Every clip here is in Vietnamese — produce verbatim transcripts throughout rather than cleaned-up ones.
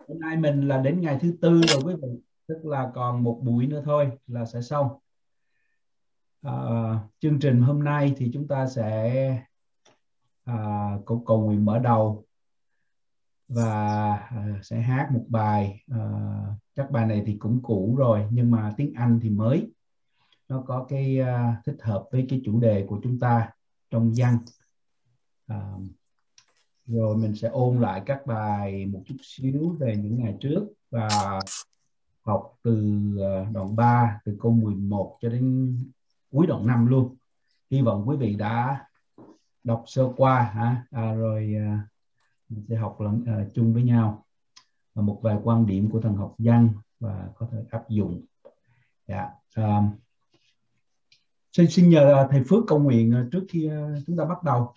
Hôm nay mình là đến ngày thứ tư rồi quý vị, tức là còn một buổi nữa thôi là sẽ xong. À, chương trình hôm nay thì chúng ta sẽ à, cầu, cầu nguyện mở đầu và à, sẽ hát một bài. À, các bài này thì cũng cũ rồi nhưng mà tiếng Anh thì mới, nó có cái à, thích hợp với cái chủ đề của chúng ta trong văn. À, rồi mình sẽ ôn lại các bài một chút xíu về những ngày trước và học từ đoạn ba, từ câu mười một cho đến cuối đoạn năm luôn. Hy vọng quý vị đã đọc sơ qua hả? À, rồi à, mình sẽ học lần à, chung với nhau và một vài quan điểm của thần học văn và có thể áp dụng. Dạ. À, xin xin nhờ thầy Phước cầu nguyện trước khi chúng ta bắt đầu.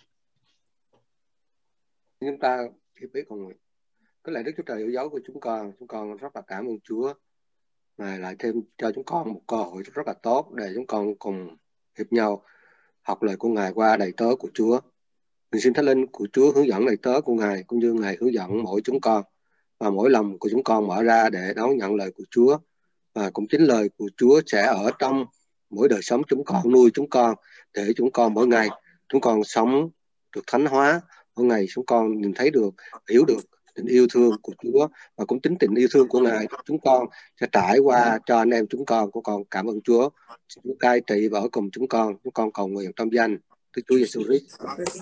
Chúng ta hiệp biết cầu nguyện. Cái lạy Đức Chúa Trời yêu dấu của chúng con, chúng con rất là cảm ơn Chúa. Ngài lại thêm cho chúng con một cơ hội rất là tốt để chúng con cùng hiệp nhau học lời của Ngài qua đầy tớ của Chúa. Mình xin Thánh Linh của Chúa hướng dẫn đầy tớ của Ngài, cũng như Ngài hướng dẫn mỗi chúng con, và mỗi lòng của chúng con mở ra để đón nhận lời của Chúa. Và cũng chính lời của Chúa sẽ ở trong mỗi đời sống chúng con, nuôi chúng con, để chúng con mỗi ngày chúng con sống được thánh hóa. Mỗi ngày chúng con nhìn thấy được, hiểu được tình yêu thương của Chúa, và cũng chính tình yêu thương của Ngài chúng con sẽ trải qua cho anh em chúng con. Của con cảm ơn Chúa, Chúa cai trị và ở cùng chúng con. Chúng con cầu nguyện trong danh Đức Chúa Giêsu Christ.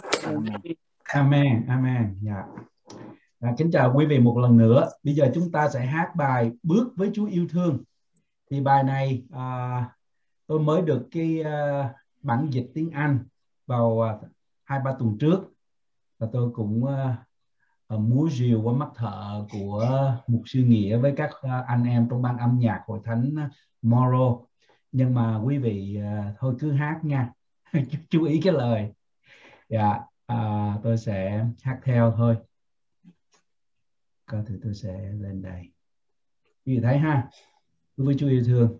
Amen, amen. Dạ. À, kính chào quý vị một lần nữa. Bây giờ chúng ta sẽ hát bài Bước với Chúa yêu thương. Thì bài này à, tôi mới được cái à, bản dịch tiếng Anh vào à, hai ba tuần trước, và tôi cũng à, múa rìu qua mắt thợ của mục sư Nghĩa với các à, anh em trong ban âm nhạc hội thánh Moro. Nhưng mà quý vị à, thôi cứ hát nha. Chú ý cái lời. Dạ, à, tôi sẽ hát theo thôi. Coi thử tôi sẽ lên đây. Quý vị thấy ha, với Chúa yêu thương.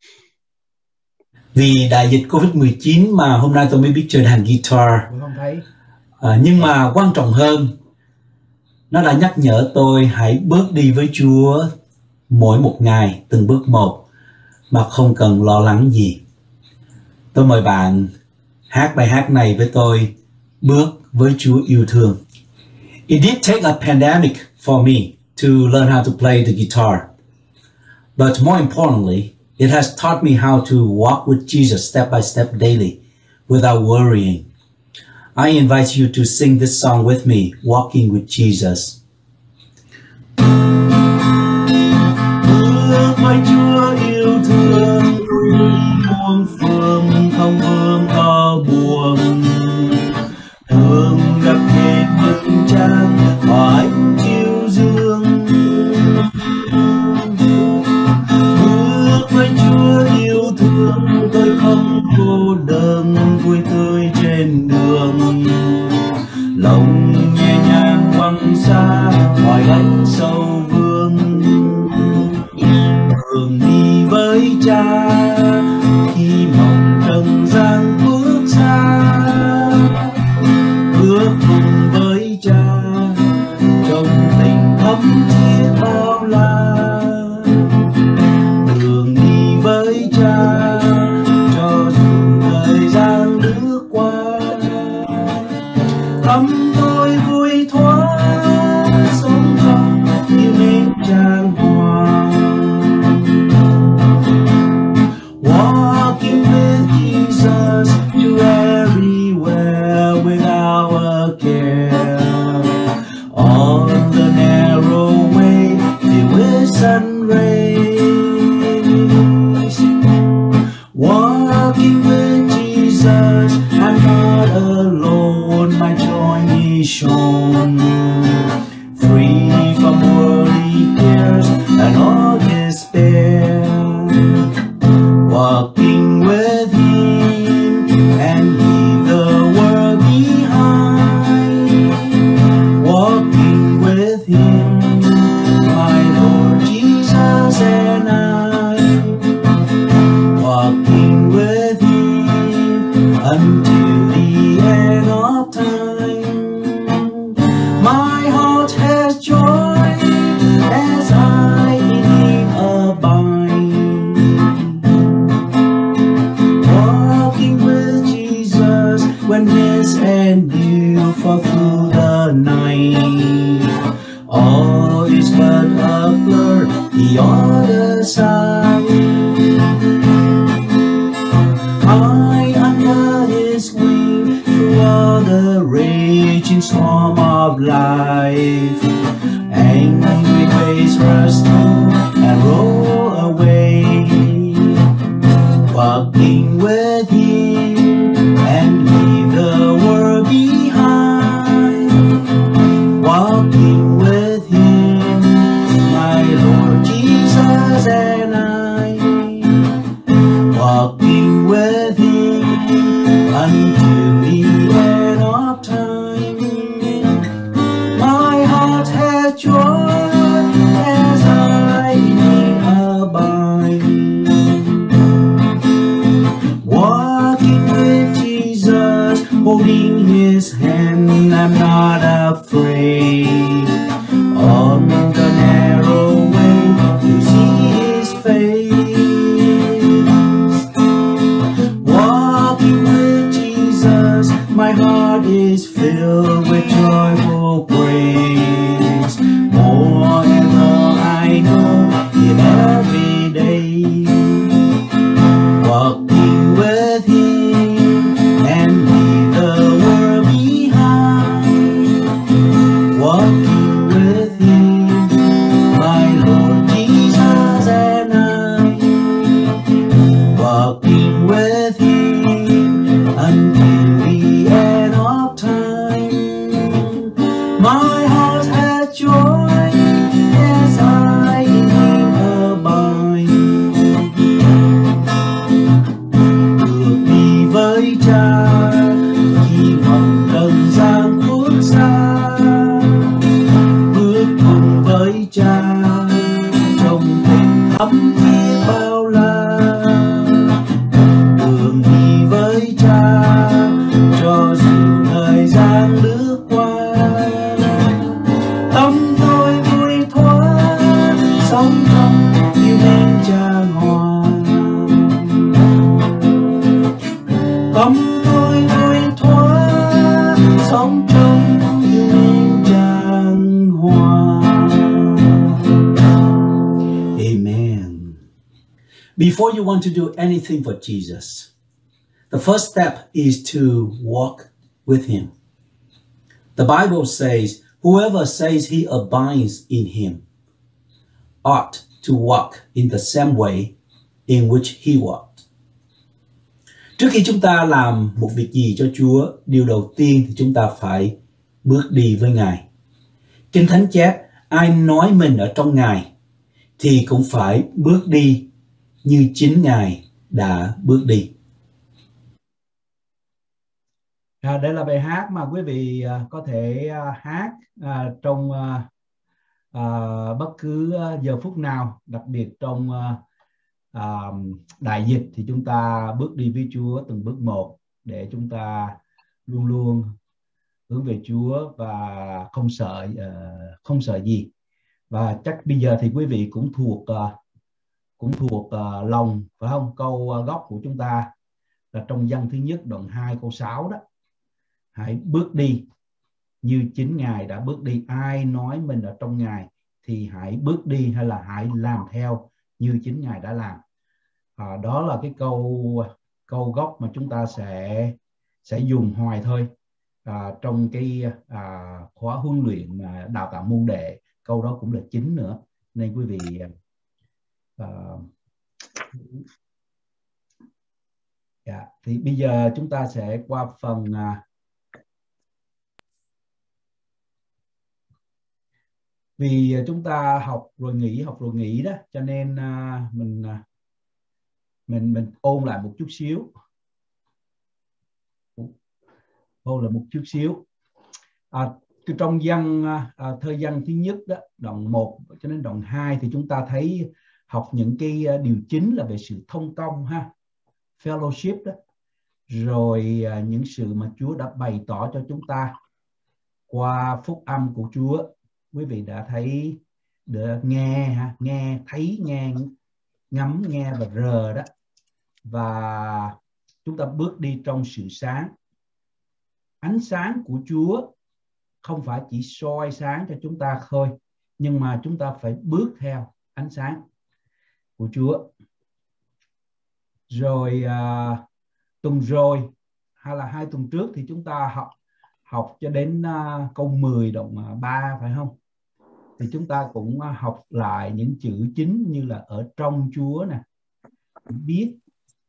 Vì đại dịch Covid mười chín mà hôm nay tôi mới biết chơi đàn guitar. Không thấy. À, nhưng mà quan trọng hơn, nó đã nhắc nhở tôi hãy bước đi với Chúa mỗi một ngày, từng bước một, mà không cần lo lắng gì. Tôi mời bạn hát bài hát này với tôi, Bước với Chúa yêu thương. It did take a pandemic for me to learn how to play the guitar. But more importantly, it has taught me how to walk with Jesus step by step daily without worrying. I invite you to sing this song with me, Walking with Jesus. Bước với Chúa yêu thương, muôn phương không vương có buồn. Thương gặp hết những trang và ánh chiếu dương. Bước với Chúa yêu thương, tôi không cô đơn, vui tươi trên đường. Lòng nhẹ nhàng quăng xa ngoài gánh sâu vương. Đường đi với Cha khi mong trần gian bước xa. Bước cùng với Cha trong tình thắm thiết bao la. Đường đi với Cha cho dù thời gian bước qua. Tâm tôi vui thoáng sống trong như nến trang hoàng. Walking with Jesus to everywhere without a care. On the narrow way filled with sun rays. Walking with Jesus, I'm not alone, my joy is shown. Free from worldly cares and all despair. Walking with Him and leave the world behind. Walking with Him, my Lord Jesus and I. Walking with Him until the end of time. My when mist and dew fall through the night. All is but a blur, the other side. I under his wing through all the raging storm of life. Angry waves rush through and roll away. Walking with him and leave the world behind. Walking with him, my Lord Jesus and I. Walking with him until the end of time. My heart has joy as I in him abide. Walking with Jesus, holding his hand, I'm not afraid. On the narrow way to see his face. Walking with Jesus, my heart is filled with joyful praise. More and more I know in every day. Walking with him and leave the world behind. Walking with him, my Lord Jesus and I. Walking with him until the end of time. My heart has joy as I in him abide. Được đi với cha khi vòng trần gian khuất xa. Bước cùng với cha trong tình thắm thiết bao la. Đường đi với cha cho dù thời gian lướt qua. Tâm tôi vui thoáng sống trong yêu mến cha ngoan. Tâm tôi vui thoáng sống trong yêu mến cha ngoan. Amen. Before you want to do anything for Jesus, the first step is to walk with him. The Bible says, whoever says he abides in him ought to walk in the same way in which he walked. Trước khi chúng ta làm một việc gì cho Chúa, điều đầu tiên thì chúng ta phải bước đi với Ngài. Kinh Thánh chép, ai nói mình ở trong Ngài thì cũng phải bước đi như chính Ngài đã bước đi. À, đây là bài hát mà quý vị à, có thể à, hát à, trong à, à, bất cứ à, giờ phút nào, đặc biệt trong à, à, đại dịch thì chúng ta bước đi với Chúa từng bước một để chúng ta luôn luôn hướng về Chúa và không sợ uh, không sợ gì. Và chắc bây giờ thì quý vị cũng thuộc uh, cũng thuộc uh, lòng, phải không? Câu uh, gốc của chúng ta là trong Dân thứ nhất đoạn hai câu sáu đó. Hãy bước đi như chính Ngài đã bước đi. Ai nói mình ở trong Ngài thì hãy bước đi, hay là hãy làm theo như chính Ngài đã làm. À, đó là cái câu câu gốc mà chúng ta sẽ sẽ dùng hoài thôi à, trong cái à, khóa huấn luyện à, đào tạo môn đệ. Câu đó cũng là chính nữa, nên quý vị à, dạ, thì bây giờ chúng ta sẽ qua phần à, vì chúng ta học rồi nghỉ học rồi nghỉ đó, cho nên à, mình à, mình mình ôn lại một chút xíu ôn lại một chút xíu à, trong Dân à, thơ Dân thứ nhất đó, đoạn một cho đến đoạn hai thì chúng ta thấy học những cái điều chính là về sự thông công ha, fellowship đó, rồi à, những sự mà Chúa đã bày tỏ cho chúng ta qua phúc âm của Chúa. Quý vị đã thấy, được nghe ha, nghe thấy, nghe ngắm, nghe và rờ đó, và chúng ta bước đi trong sự sáng. ánh sáng của Chúa không phải chỉ soi sáng cho chúng ta thôi, nhưng mà chúng ta phải bước theo ánh sáng của Chúa. Rồi à, tuần rồi hay là hai tuần trước thì chúng ta học học cho đến uh, câu mười đoạn ba phải không? Thì chúng ta cũng uh, học lại những chữ chính như là ở trong Chúa nè, biết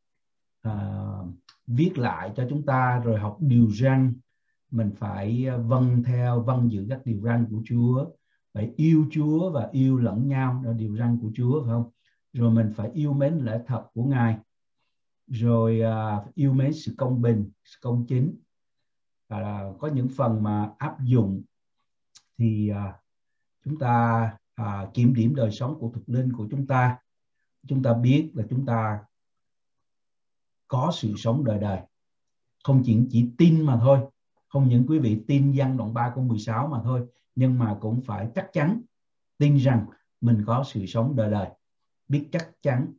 uh, viết lại cho chúng ta, rồi học điều răn, mình phải vâng theo vâng giữ các điều răn của Chúa, phải yêu Chúa và yêu lẫn nhau, là điều răn của Chúa phải không? Rồi mình phải yêu mến lẽ thật của Ngài, rồi uh, yêu mến sự công bình, sự công chính. Và có những phần mà áp dụng thì uh, chúng ta uh, kiểm điểm đời sống của thuộc linh của chúng ta. Chúng ta biết là chúng ta có sự sống đời đời, không chỉ chỉ tin mà thôi, không những quý vị tin Giăng đoạn ba câu mười sáu mà thôi, nhưng mà cũng phải chắc chắn tin rằng mình có sự sống đời đời, biết chắc chắn.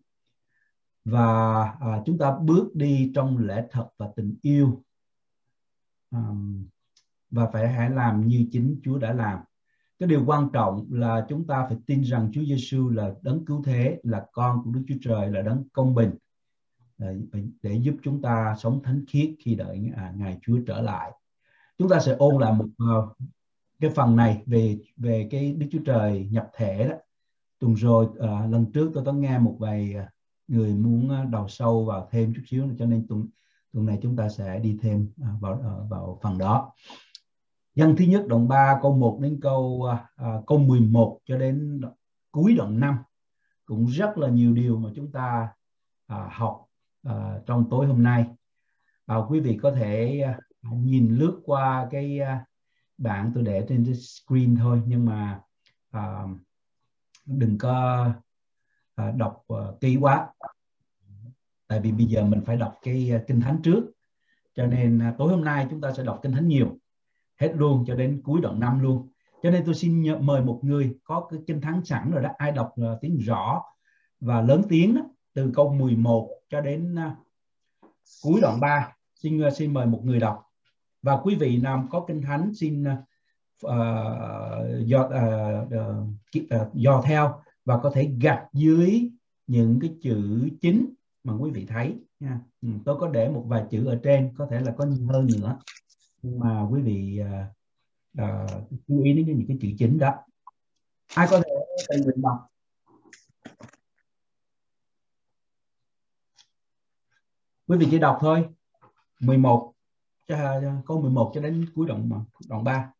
Và à, chúng ta bước đi trong lẽ thật và tình yêu, à, và phải hãy làm như chính Chúa đã làm. Cái điều quan trọng là chúng ta phải tin rằng Chúa Giêsu là đấng cứu thế, là con của Đức Chúa Trời, là đấng công bình, để, để giúp chúng ta sống thánh khiết khi đợi à, Ngài Chúa trở lại. Chúng ta sẽ ôn lại một uh, cái phần này về về cái Đức Chúa Trời nhập thể đó. Tuần rồi uh, lần trước tôi có nghe một vài người muốn đào sâu vào thêm chút xíu, cho nên tuần tuần này chúng ta sẽ đi thêm uh, vào uh, vào phần đó. Giăng thứ nhất đoạn ba câu một đến câu uh, câu mười một cho đến cuối đoạn năm, cũng rất là nhiều điều mà chúng ta uh, học uh, trong tối hôm nay. Uh, quý vị có thể uh, nhìn lướt qua cái uh, bảng tôi để trên screen thôi, nhưng mà uh, đừng có uh, đọc uh, kỹ quá, tại vì bây giờ mình phải đọc cái uh, Kinh Thánh trước, cho nên uh, tối hôm nay chúng ta sẽ đọc Kinh Thánh nhiều, hết luôn cho đến cuối đoạn năm luôn. Cho nên tôi xin nhờ, mời một người có cái Kinh Thánh sẵn rồi đó, ai đọc uh, tiếng rõ và lớn tiếng đó, từ câu mười một cho đến uh, cuối đoạn ba, xin uh, xin mời một người đọc. Và quý vị nào có Kinh Thánh xin uh, dò, uh, uh, uh, dò theo và có thể gạch dưới những cái chữ chính mà quý vị thấy nha. Ừ, tôi có để một vài chữ ở trên, có thể là có nhiều hơn nữa, nhưng mà quý vị uh, uh, chú ý đến những cái chữ chính đó. Ai có thể tự mình đọc? Quý vị chỉ đọc thôi, mười một câu mười một cho đến cuối đoạn đoạn ba.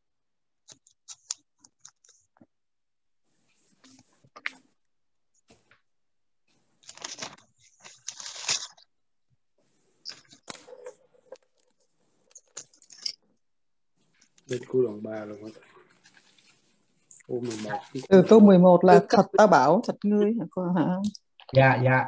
Đến cuối đoạn ba luôn đó. Câu mười một. Từ câu mười một là thật ta bảo, thật ngươi hả? Dạ dạ.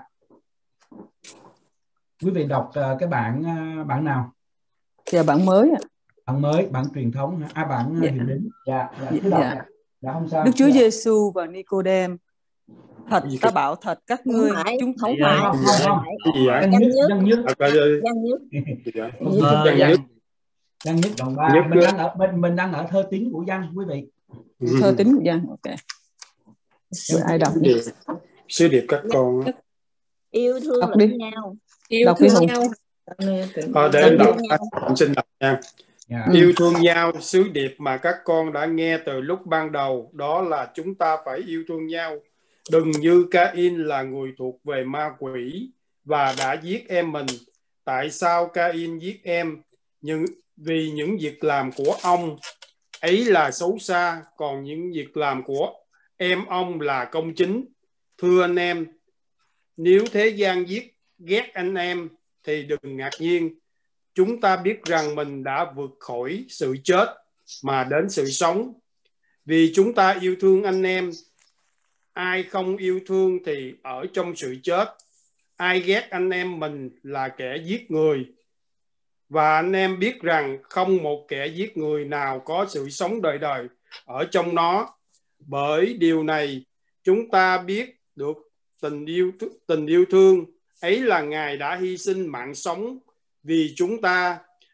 Quý vị đọc uh, cái bản uh, bản nào? Dạ bản mới ạ. Bản mới, bản truyền thống, à bản uh, dạ. hiệu đính. Dạ, dạ. Dạ. Dạ. Dạ không sao. Đức Chúa Giêsu và Nicôđêm: thật ta bảo thật các ngươi, chúng không dạ. phải không không không. Cái gì vậy? Dân nhất, dân nhất, dân nhất. Dân nhất. Dân nhất đoạn ba. Mình đang ở mình mình đang ở thơ tín của Giăng, quý vị. Thơ tín của Giăng, ok. Ai đọc nhỉ? Sứ điệp các con. Yêu thương đọc lẫn đi. nhau. Yêu đọc thương nhau. À, để em đọc, anh xin đọc nha. Yeah. Ừ. Yêu thương nhau, sứ điệp mà các con đã nghe từ lúc ban đầu, đó là chúng ta phải yêu thương nhau. Đừng như Ca-in là người thuộc về ma quỷ và đã giết em mình. Tại sao Ca-in giết em? Nhưng vì những việc làm của ông ấy là xấu xa, còn những việc làm của em ông là công chính. Thưa anh em, nếu thế gian giết ghét anh em thì đừng ngạc nhiên. Chúng ta biết rằng mình đã vượt khỏi sự chết mà đến sự sống. Vì chúng ta yêu thương anh em. Ai không yêu thương thì ở trong sự chết. Ai ghét anh em mình là kẻ giết người. Và anh em biết rằng không một kẻ giết người nào có sự sống đời đời ở trong nó. Bởi điều này chúng ta biết được tình yêu, tình yêu thương ấy là Ngài đã hy sinh mạng sống vì chúng ta.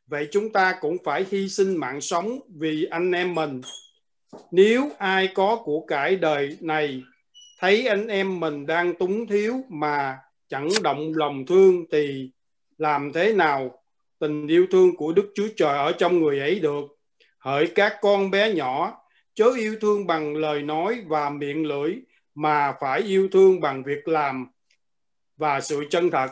vậy chúng ta cũng phải hy sinh mạng sống vì anh em mình. Nếu ai có của cải đời này thấy anh em mình đang túng thiếu mà chẳng động lòng thương thì làm thế nào tình yêu thương của Đức Chúa Trời ở trong người ấy được? Hỡi các con bé nhỏ, chớ yêu thương bằng lời nói và miệng lưỡi, mà phải yêu thương bằng việc làm và sự chân thật.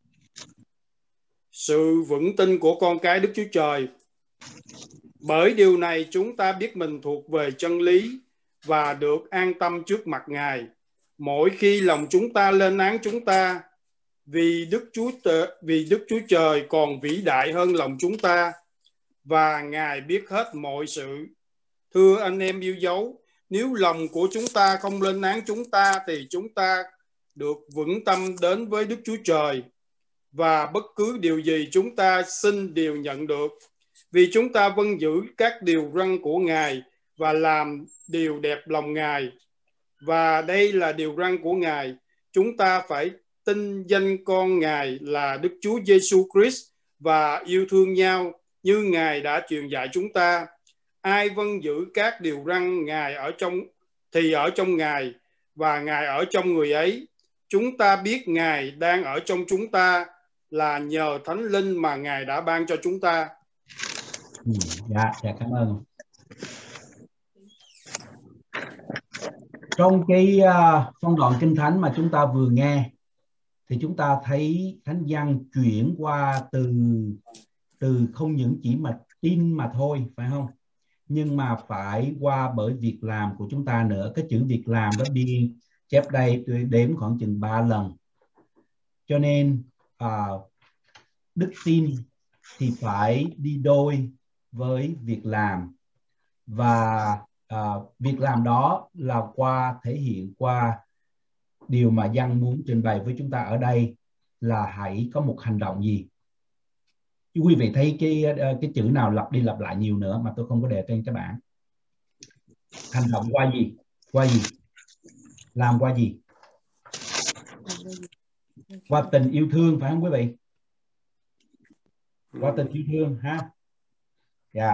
Sự vững tin của con cái Đức Chúa Trời. Bởi điều này chúng ta biết mình thuộc về chân lý và được an tâm trước mặt Ngài. Mỗi khi lòng chúng ta lên án chúng ta, vì Đức Chúa vì Đức Chúa Trời còn vĩ đại hơn lòng chúng ta và Ngài biết hết mọi sự. Thưa anh em yêu dấu, nếu lòng của chúng ta không lên án chúng ta thì chúng ta được vững tâm đến với Đức Chúa Trời, và bất cứ điều gì chúng ta xin đều nhận được, vì chúng ta vâng giữ các điều răn của Ngài và làm điều đẹp lòng Ngài. Và đây là điều răn của Ngài: chúng ta phải tin danh con Ngài là Đức Chúa Giêsu Christ và yêu thương nhau như Ngài đã truyền dạy chúng ta. Ai vâng giữ các điều răn Ngài ở trong thì ở trong Ngài và Ngài ở trong người ấy. Chúng ta biết Ngài đang ở trong chúng ta là nhờ Thánh Linh mà Ngài đã ban cho chúng ta. Ừ, dạ, dạ cảm ơn. Trong cái uh, phân đoạn Kinh Thánh mà chúng ta vừa nghe thì chúng ta thấy Thánh Giăng chuyển qua từ từ không những chỉ mà tin mà thôi, phải không? Nhưng mà phải qua bởi việc làm của chúng ta nữa. Cái chữ việc làm đó đi chép đây tôi đếm khoảng chừng ba lần. Cho nên uh, đức tin thì phải đi đôi với việc làm, và uh, việc làm đó là qua thể hiện qua điều mà Giăng muốn trình bày với chúng ta ở đây là hãy có một hành động gì. Quý vị thấy cái cái chữ nào lặp đi lặp lại nhiều nữa mà tôi không có để trên cái bảng. Hành động qua gì? Qua gì? Làm qua gì? Qua tình yêu thương, phải không quý vị? Qua tình yêu thương ha. Dạ.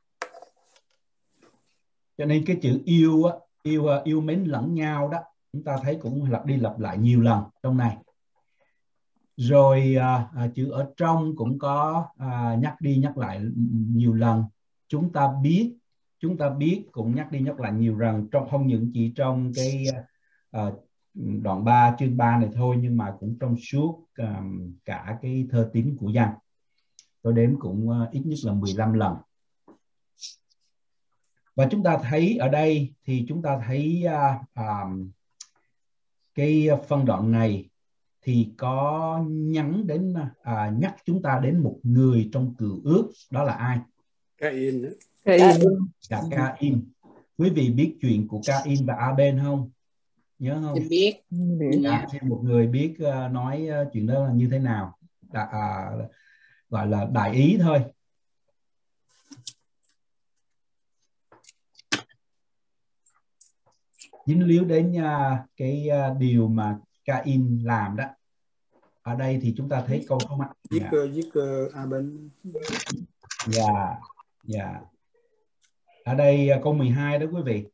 Cho nên cái chữ yêu á, yêu yêu mến lẫn nhau đó, chúng ta thấy cũng lặp đi lặp lại nhiều lần trong này. Rồi à, à, chữ ở trong cũng có à, nhắc đi nhắc lại nhiều lần. Chúng ta biết, chúng ta biết cũng nhắc đi nhắc lại nhiều lần, trong không những chỉ trong cái à, đoạn ba chương ba này thôi, nhưng mà cũng trong suốt à, cả cái thơ tín của Giăng. Tôi đếm cũng à, ít nhất là mười lăm lần. Và chúng ta thấy ở đây thì chúng ta thấy à, à, cái phân đoạn này thì có nhắn đến à, nhắc chúng ta đến một người trong cựu ước, đó là ai? Cain. Cain. Là Cain. Quý vị biết chuyện của Cain và Abel không? Nhớ không? Biết. À, thì một người biết uh, nói uh, chuyện đó là như thế nào? Đã, à, gọi là đại ý thôi. Dính líu đến uh, cái uh, điều mà Cain làm đó. Ở đây thì chúng ta thấy câu số mắt. Giết yeah. giết uh, Abel. Dạ, dạ. Ở đây uh, câu mười hai đó quý vị.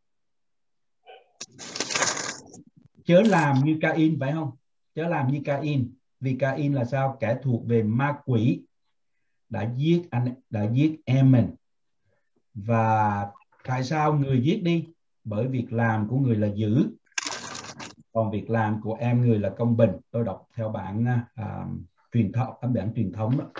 Chớ làm như Cain, phải không? Chớ làm như Cain. Vì Cain là sao? Kẻ thuộc về ma quỷ, đã giết anh, đã giết em mình. Và tại sao người giết đi? Bởi việc làm của người là dữ, còn việc làm của em người là công bình. Tôi đọc theo bản uh, truyền thống, bản truyền thống đó.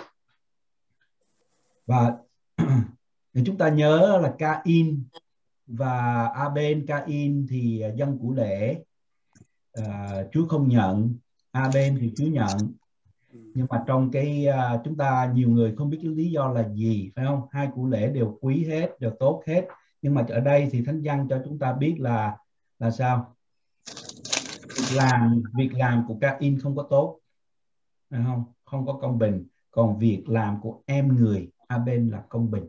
Và để chúng ta nhớ là Cain và Abel. Cain thì dân của lễ, uh, Chúa không nhận. Abel thì Chúa nhận. Nhưng mà trong cái uh, chúng ta nhiều người không biết lý do là gì, phải không? Hai của lễ đều quý hết, đều tốt hết. Nhưng mà ở đây thì Thánh Giăng cho chúng ta biết là là sao? Việc làm, việc làm của Cain không có tốt, phải không? Không có công bình. Còn việc làm của em người Abel là công bình.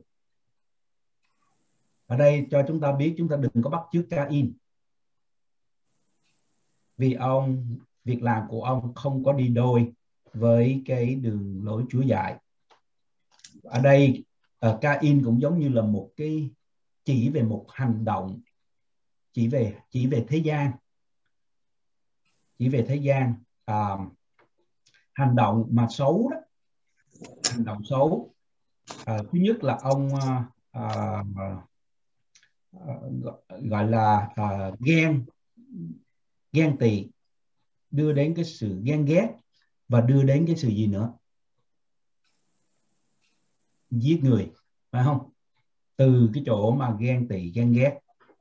Ở đây cho chúng ta biết chúng ta đừng có bắt chước Cain. Vì ông, việc làm của ông không có đi đôi với cái đường lối Chúa dạy. Ở đây uh, Cain cũng giống như là một cái chỉ về một hành động, chỉ về chỉ về thế gian, chỉ về thế gian, uh, hành động mà xấu đó, hành động xấu. Uh, thứ nhất là ông uh, uh, uh, gọi là uh, ghen, ghen tị, đưa đến cái sự ghen ghét và đưa đến cái sự gì nữa? Giết người, phải không? Từ cái chỗ mà ghen tị, ghen ghét.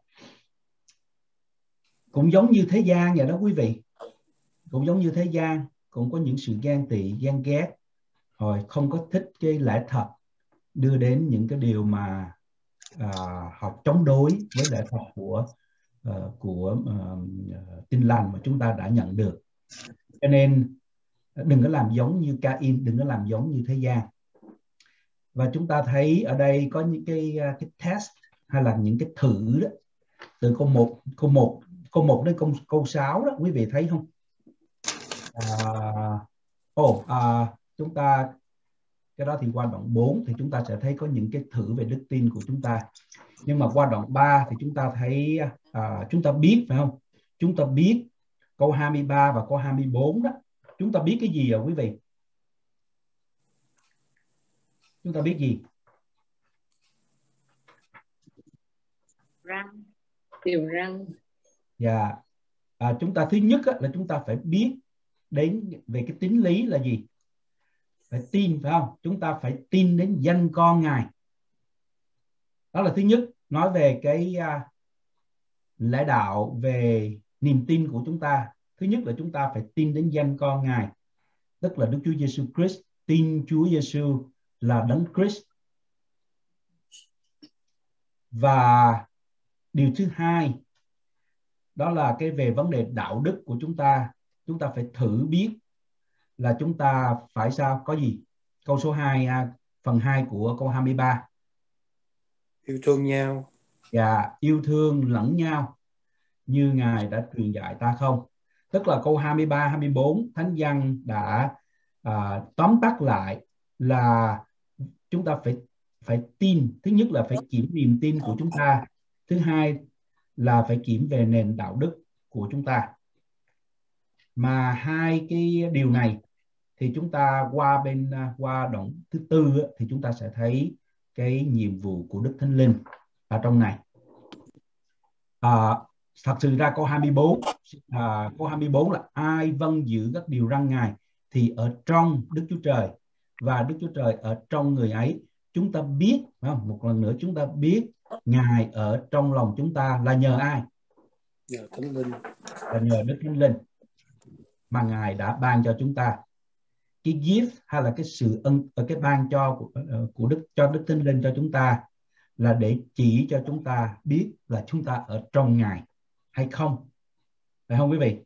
Cũng giống như thế gian vậy đó quý vị. Cũng giống như thế gian, cũng có những sự ghen tị, ghen ghét, rồi không có thích cái lẽ thật, đưa đến những cái điều mà à, họ chống đối với lẽ thật của uh, của uh, tin lành mà chúng ta đã nhận được. Cho nên đừng có làm giống như Cain, đừng có làm giống như thế gian. Và chúng ta thấy ở đây có những cái cái test hay là những cái thử đó, từ câu một câu một câu một đến câu câu sáu đó, quý vị thấy không? À, oh, à, chúng ta cái đó thì qua đoạn bốn thì chúng ta sẽ thấy có những cái thử về đức tin của chúng ta. Nhưng mà qua đoạn ba thì chúng ta thấy à, chúng ta biết, phải không? Chúng ta biết câu hai mươi ba và câu hai mươi bốn đó, chúng ta biết cái gì à quý vị? Chúng ta biết gì? Răng, điều răng. Dạ. À, chúng ta thứ nhất á, là chúng ta phải biết đến về cái tín lý là gì? Phải tin, phải không? Chúng ta phải tin đến danh con Ngài. Đó là thứ nhất. Nói về cái uh, lẽ đạo, về niềm tin của chúng ta. Thứ nhất là chúng ta phải tin đến danh con Ngài, tức là Đức Chúa Giêsu Christ. Tin Chúa Giêsu là Đấng Christ. Và điều thứ hai đó là cái về vấn đề đạo đức của chúng ta. Chúng ta phải thử biết là chúng ta phải sao? Có gì? Câu số hai, phần hai của câu hai mươi ba. Yêu thương nhau. Và yêu thương lẫn nhau như Ngài đã truyền dạy ta không? Tức là câu hai mươi ba, hai mươi bốn, Thánh Giăng đã à, tóm tắt lại là chúng ta phải phải tin. Thứ nhất là phải kiểm niềm tin của chúng ta. Thứ hai là phải kiểm về nền đạo đức của chúng ta. Mà hai cái điều này thì chúng ta qua bên qua đoạn thứ tư thì chúng ta sẽ thấy cái nhiệm vụ của Đức Thánh Linh ở trong này. À, thật sự ra câu hai mươi bốn, à, câu hai mươi bốn là ai vâng giữ các điều răn Ngài thì ở trong Đức Chúa Trời và Đức Chúa Trời ở trong người ấy. Chúng ta biết, không? Một lần nữa chúng ta biết Ngài ở trong lòng chúng ta là nhờ ai? Nhờ Thánh Linh. Là nhờ Đức Thánh Linh mà Ngài đã ban cho chúng ta. Cái gift hay là cái sự ân, cái ban cho của, của Đức cho Đức Thánh Linh cho chúng ta là để chỉ cho chúng ta biết là chúng ta ở trong Ngài hay không. Phải không quý vị?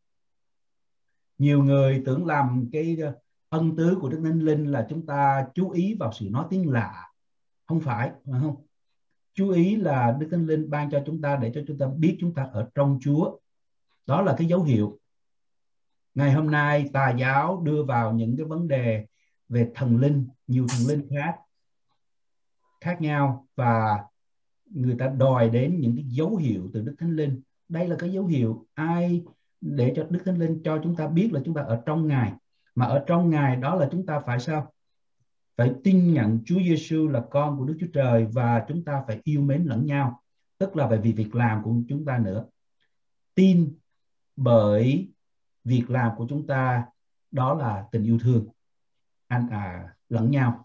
Nhiều người tưởng làm cái ân tứ của Đức Thánh Linh là chúng ta chú ý vào sự nói tiếng lạ. Không phải, phải không? Chú ý là Đức Thánh Linh ban cho chúng ta để cho chúng ta biết chúng ta ở trong Chúa. Đó là cái dấu hiệu. Ngày hôm nay tà giáo đưa vào những cái vấn đề về thần linh, nhiều thần linh khác khác nhau, và người ta đòi đến những cái dấu hiệu từ Đức Thánh Linh. Đây là cái dấu hiệu ai để cho Đức Thánh Linh cho chúng ta biết là chúng ta ở trong Ngài. Mà ở trong Ngài đó là chúng ta phải sao? Phải tin nhận Chúa Giêsu là con của Đức Chúa Trời, và chúng ta phải yêu mến lẫn nhau, tức là về vì việc làm của chúng ta nữa. Tin bởi việc làm của chúng ta, đó là tình yêu thương anh à lẫn nhau.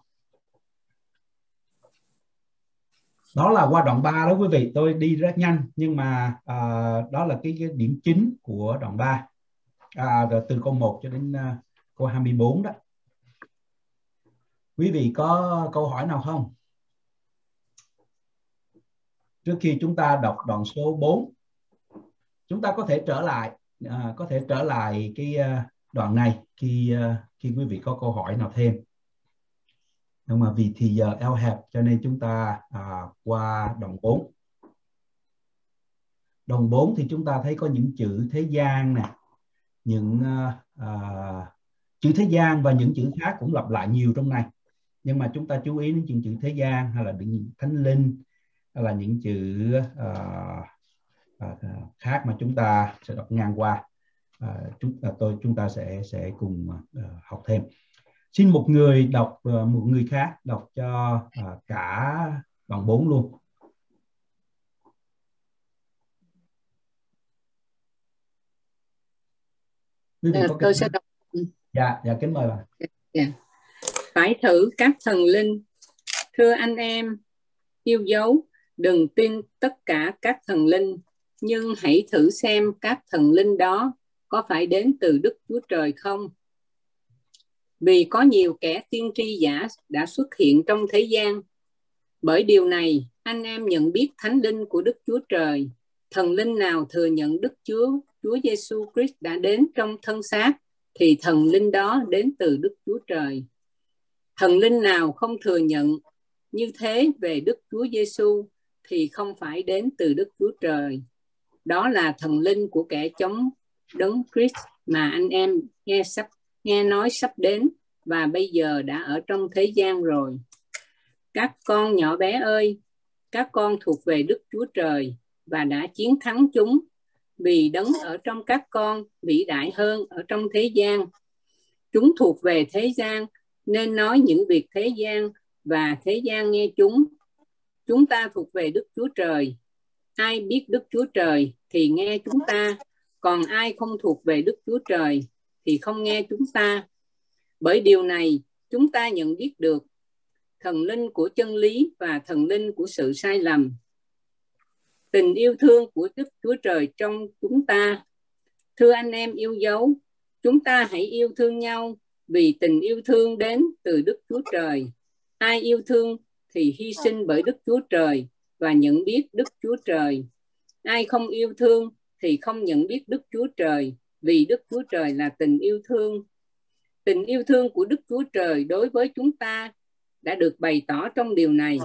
Đó là qua đoạn ba đó quý vị. Tôi đi rất nhanh nhưng mà à, đó là cái, cái điểm chính của đoạn ba, à, từ câu một cho đến uh, câu hai mươi bốn đó. Quý vị có câu hỏi nào không? Trước khi chúng ta đọc đoạn số bốn, chúng ta có thể trở lại à, có thể trở lại cái uh, đoạn này khi uh, khi quý vị có câu hỏi nào thêm. Nhưng mà vì thì giờ eo hẹp cho nên chúng ta à, qua đoạn bốn. Đoạn bốn thì chúng ta thấy có những chữ thế gian nè, những uh, uh, chữ thế gian và những chữ khác cũng lặp lại nhiều trong này. nhưng mà chúng ta chú ý đến những chữ thế gian hay là những thánh linh hay là những chữ uh, uh, khác mà chúng ta sẽ đọc ngang qua. Uh, chúng uh, tôi chúng ta sẽ sẽ cùng uh, học thêm. Xin một người đọc uh, một người khác đọc cho uh, cả đoạn bốn luôn. À, tôi sẽ đọc. Dạ, dạ kính mời bà. Yeah. Phải thử các thần linh. Thưa anh em yêu dấu, đừng tin tất cả các thần linh, nhưng hãy thử xem các thần linh đó có phải đến từ Đức Chúa Trời không. Vì có nhiều kẻ tiên tri giả đã xuất hiện trong thế gian. Bởi điều này, anh em nhận biết thánh linh của Đức Chúa Trời. Thần linh nào thừa nhận Đức Chúa Chúa Giêsu Christ đã đến trong thân xác, thì thần linh đó đến từ Đức Chúa Trời. Thần linh nào không thừa nhận như thế về Đức Chúa Giêsu thì không phải đến từ Đức Chúa Trời. Đó là thần linh của kẻ chống Đấng Christ mà anh em nghe sắp nghe nói sắp đến và bây giờ đã ở trong thế gian rồi. Các con nhỏ bé ơi, các con thuộc về Đức Chúa Trời và đã chiến thắng chúng, vì Đấng ở trong các con vĩ đại hơn ở trong thế gian. Chúng thuộc về thế gian nên nói những việc thế gian và thế gian nghe chúng. Chúng ta thuộc về Đức Chúa Trời. Ai biết Đức Chúa Trời thì nghe chúng ta, còn ai không thuộc về Đức Chúa Trời thì không nghe chúng ta. Bởi điều này chúng ta nhận biết được thần linh của chân lý và thần linh của sự sai lầm. Tình yêu thương của Đức Chúa Trời trong chúng ta. Thưa anh em yêu dấu, chúng ta hãy yêu thương nhau, vì tình yêu thương đến từ Đức Chúa Trời. Ai yêu thương thì hy sinh bởi Đức Chúa Trời và nhận biết Đức Chúa Trời. Ai không yêu thương thì không nhận biết Đức Chúa Trời, vì Đức Chúa Trời là tình yêu thương. Tình yêu thương của Đức Chúa Trời đối với chúng ta đã được bày tỏ trong điều này.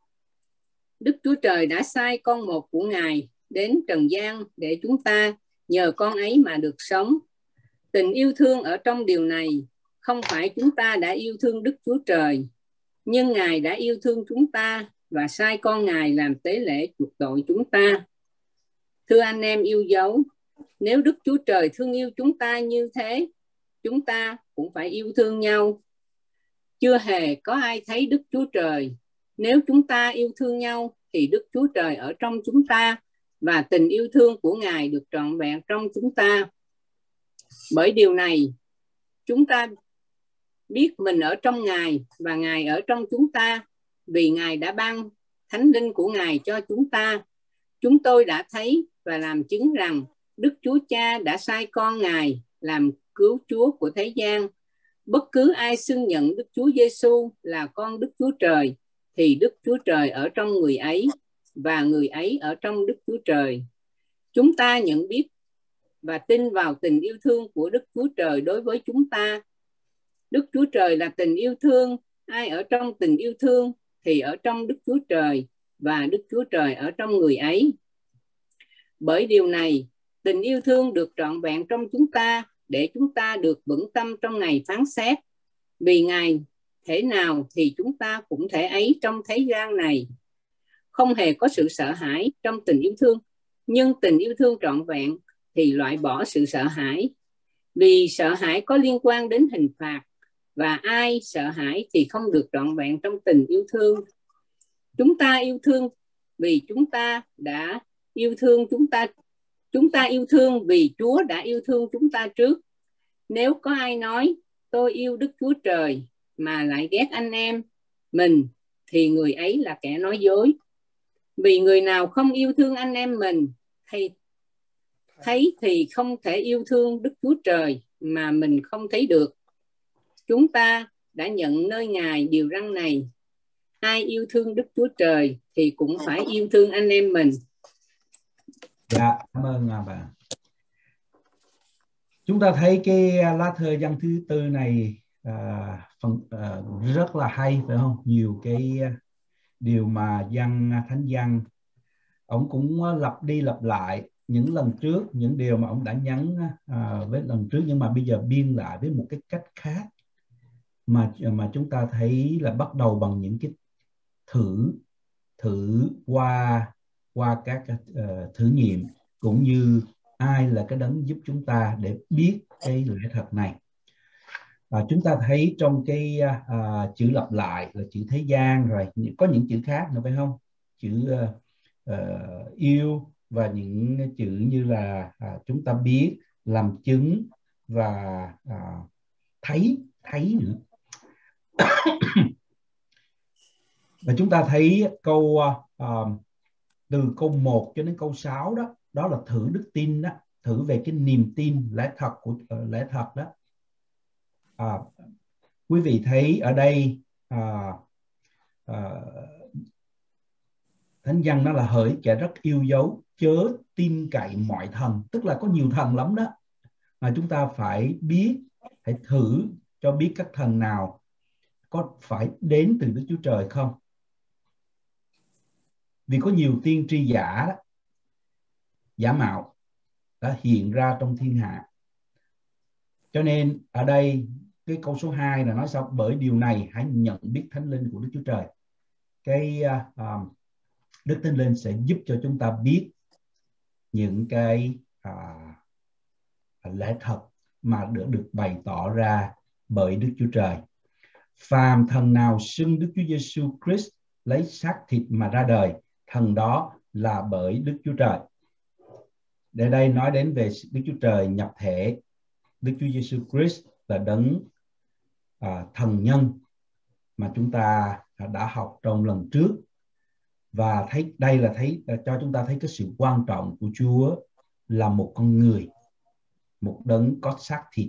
Đức Chúa Trời đã sai con một của Ngài đến trần gian để chúng ta nhờ con ấy mà được sống. Tình yêu thương ở trong điều này không phải chúng ta đã yêu thương Đức Chúa Trời, nhưng Ngài đã yêu thương chúng ta và sai con Ngài làm tế lễ chuộc tội chúng ta. Thưa anh em yêu dấu, nếu Đức Chúa Trời thương yêu chúng ta như thế, chúng ta cũng phải yêu thương nhau. Chưa hề có ai thấy Đức Chúa Trời. Nếu chúng ta yêu thương nhau thì Đức Chúa Trời ở trong chúng ta và tình yêu thương của Ngài được trọn vẹn trong chúng ta. Bởi điều này, chúng ta biết mình ở trong Ngài và Ngài ở trong chúng ta, vì Ngài đã ban Thánh Linh của Ngài cho chúng ta. Chúng tôi đã thấy và làm chứng rằng Đức Chúa Cha đã sai con Ngài làm cứu Chúa của thế gian. Bất cứ ai xưng nhận Đức Chúa Giêsu là con Đức Chúa Trời thì Đức Chúa Trời ở trong người ấy và người ấy ở trong Đức Chúa Trời. Chúng ta nhận biết và tin vào tình yêu thương của Đức Chúa Trời đối với chúng ta. Đức Chúa Trời là tình yêu thương. Ai ở trong tình yêu thương thì ở trong Đức Chúa Trời và Đức Chúa Trời ở trong người ấy. Bởi điều này, tình yêu thương được trọn vẹn trong chúng ta để chúng ta được vững tâm trong ngày phán xét. Vì Ngài thể nào thì chúng ta cũng thể ấy trong thế gian này. Không hề có sự sợ hãi trong tình yêu thương, nhưng tình yêu thương trọn vẹn thì loại bỏ sự sợ hãi. Vì sợ hãi có liên quan đến hình phạt, và ai sợ hãi thì không được trọn vẹn trong tình yêu thương. Chúng ta yêu thương vì chúng ta đã yêu thương chúng ta. Chúng ta yêu thương vì Chúa đã yêu thương chúng ta trước. Nếu có ai nói tôi yêu Đức Chúa Trời mà lại ghét anh em mình thì người ấy là kẻ nói dối. Vì người nào không yêu thương anh em mình thì thấy thì không thể yêu thương Đức Chúa Trời mà mình không thấy được. Chúng ta đã nhận nơi Ngài điều răn này: ai yêu thương Đức Chúa Trời thì cũng phải yêu thương anh em mình. Dạ, cảm ơn bà. Chúng ta thấy cái lá thơ văn thứ tư này à, phần, à, rất là hay, phải không? Nhiều cái điều mà văn Thánh Văn ông cũng lặp đi lặp lại những lần trước, những điều mà ông đã nhắn à, với lần trước, nhưng mà bây giờ biên lại với một cái cách khác mà mà chúng ta thấy là bắt đầu bằng những cái thử thử qua qua các uh, thử nghiệm, cũng như ai là cái đấng giúp chúng ta để biết cái lẽ thật này. Và chúng ta thấy trong cái uh, chữ lặp lại là chữ thế gian, rồi có những chữ khác nữa phải không? Chữ uh, uh, yêu và những chữ như là uh, chúng ta biết, làm chứng và uh, thấy thấy nữa. Và chúng ta thấy câu uh, từ câu một cho đến câu sáu đó, đó là thử đức tin đó, thử về cái niềm tin lẽ thật của uh, lẽ thật đó. À, quý vị thấy ở đây à, à, Thánh Giăng nó là hỡi kẻ rất yêu dấu chớ tin cậy mọi thần, tức là có nhiều thần lắm đó, mà chúng ta phải biết, hãy thử cho biết các thần nào có phải đến từ Đức Chúa Trời không. Vì có nhiều tiên tri giả đó, giả mạo đã hiện ra trong thiên hạ. Cho nên ở đây cái câu số hai là nói sao? Bởi điều này hãy nhận biết Thánh Linh của Đức Chúa Trời. Cái uh, Đức Thánh Linh sẽ giúp cho chúng ta biết những cái uh, lẽ thật mà được, được bày tỏ ra bởi Đức Chúa Trời. Phàm thần nào xưng Đức Chúa Giêsu Christ lấy xác thịt mà ra đời, thần đó là bởi Đức Chúa Trời. Để đây nói đến về Đức Chúa Trời nhập thể. Đức Chúa Giêsu Christ là đấng à, thần nhân mà chúng ta đã học trong lần trước, và thấy đây là thấy cho chúng ta thấy cái sự quan trọng của Chúa là một con người, một đấng có xác thịt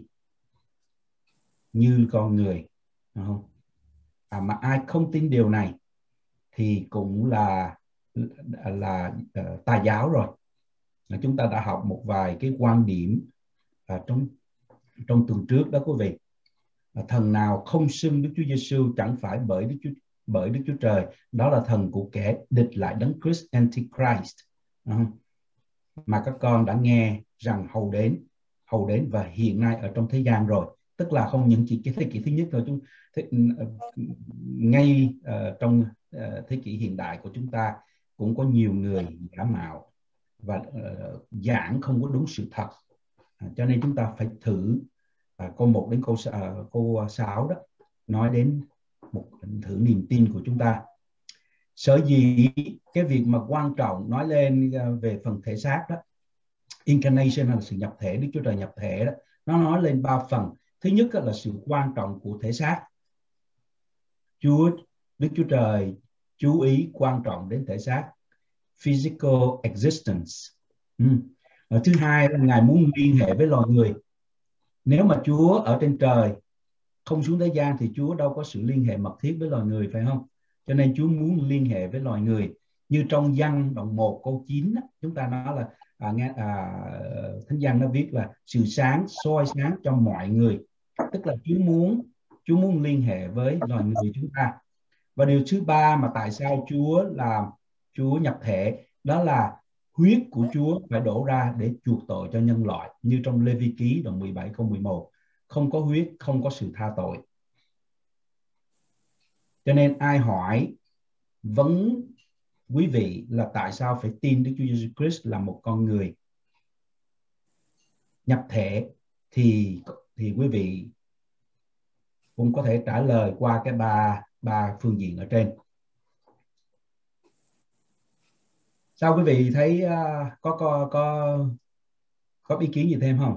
như con người, đúng không? À, mà ai không tin điều này thì cũng là là, là uh, tà giáo rồi. Chúng ta đã học một vài cái quan điểm uh, trong trong tuần trước đó quý vị. Thần nào không xưng Đức Chúa Giêsu chẳng phải bởi Đức Chúa bởi Đức Chúa Trời, đó là thần của kẻ địch lại đấng Christ, Antichrist, uh, mà các con đã nghe rằng hầu đến hầu đến và hiện nay ở trong thế gian rồi. Tức là không những chỉ cái thế kỷ thứ nhất rồi, chúng thế, ngay uh, trong uh, thế kỷ hiện đại của chúng ta cũng có nhiều người giả mạo và uh, giảng không có đúng sự thật. Uh, cho nên chúng ta phải thử uh, câu một đến câu uh, câu sáu đó nói đến một thử niềm tin của chúng ta. Sở dĩ cái việc mà quan trọng nói lên uh, về phần thể xác đó, incarnation là sự nhập thể, Đức Chúa Trời nhập thể đó, nó nói lên ba phần. Thứ nhất là sự quan trọng của thể xác. Chúa Đức Chúa Trời chú ý quan trọng đến thể xác, physical existence. Ừ. Thứ hai là Ngài muốn liên hệ với loài người. Nếu mà Chúa ở trên trời không xuống thế gian thì Chúa đâu có sự liên hệ mật thiết với loài người, phải không? Cho nên Chúa muốn liên hệ với loài người. Như trong Giăng đoạn một câu chín đó, chúng ta nói là à, nghe, à, Thánh Giăng nó viết là sự sáng soi sáng cho mọi người. Tức là Chúa muốn Chúa muốn liên hệ với loài người chúng ta. Và điều thứ ba mà tại sao Chúa là Chúa nhập thể, đó là huyết của Chúa phải đổ ra để chuộc tội cho nhân loại, như trong Lê Vi Ký đoạn mười bảy câu mười một. Không có huyết, không có sự tha tội. Cho nên ai hỏi vấn quý vị là tại sao phải tin Đức Chúa Giêsu Christ là một con người nhập thể, thì thì quý vị cũng có thể trả lời qua cái ba ba phương diện ở trên. Sao quý vị thấy uh, có có có có ý kiến gì thêm không?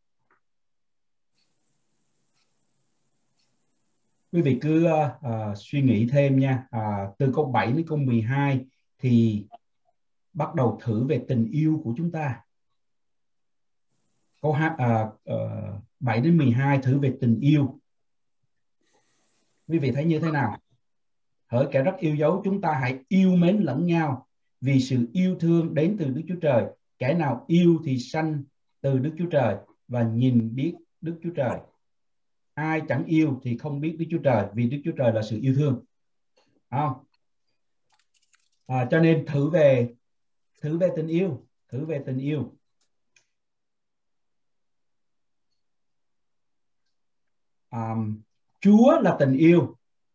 Quý vị cứ uh, uh, suy nghĩ thêm nha. Uh, từ câu bảy đến câu mười hai thì bắt đầu thử về tình yêu của chúng ta. Câu uh, uh, bảy đến mười hai thử về tình yêu. Quý vị thấy như thế nào? Hỡi kẻ rất yêu dấu, chúng ta hãy yêu mến lẫn nhau, vì sự yêu thương đến từ Đức Chúa Trời. Kẻ nào yêu thì sanh từ Đức Chúa Trời và nhìn biết Đức Chúa Trời. Ai chẳng yêu thì không biết Đức Chúa Trời, vì Đức Chúa Trời là sự yêu thương. Không? À, cho nên thử về thử về tình yêu, thử về tình yêu. Um, Chúa là tình yêu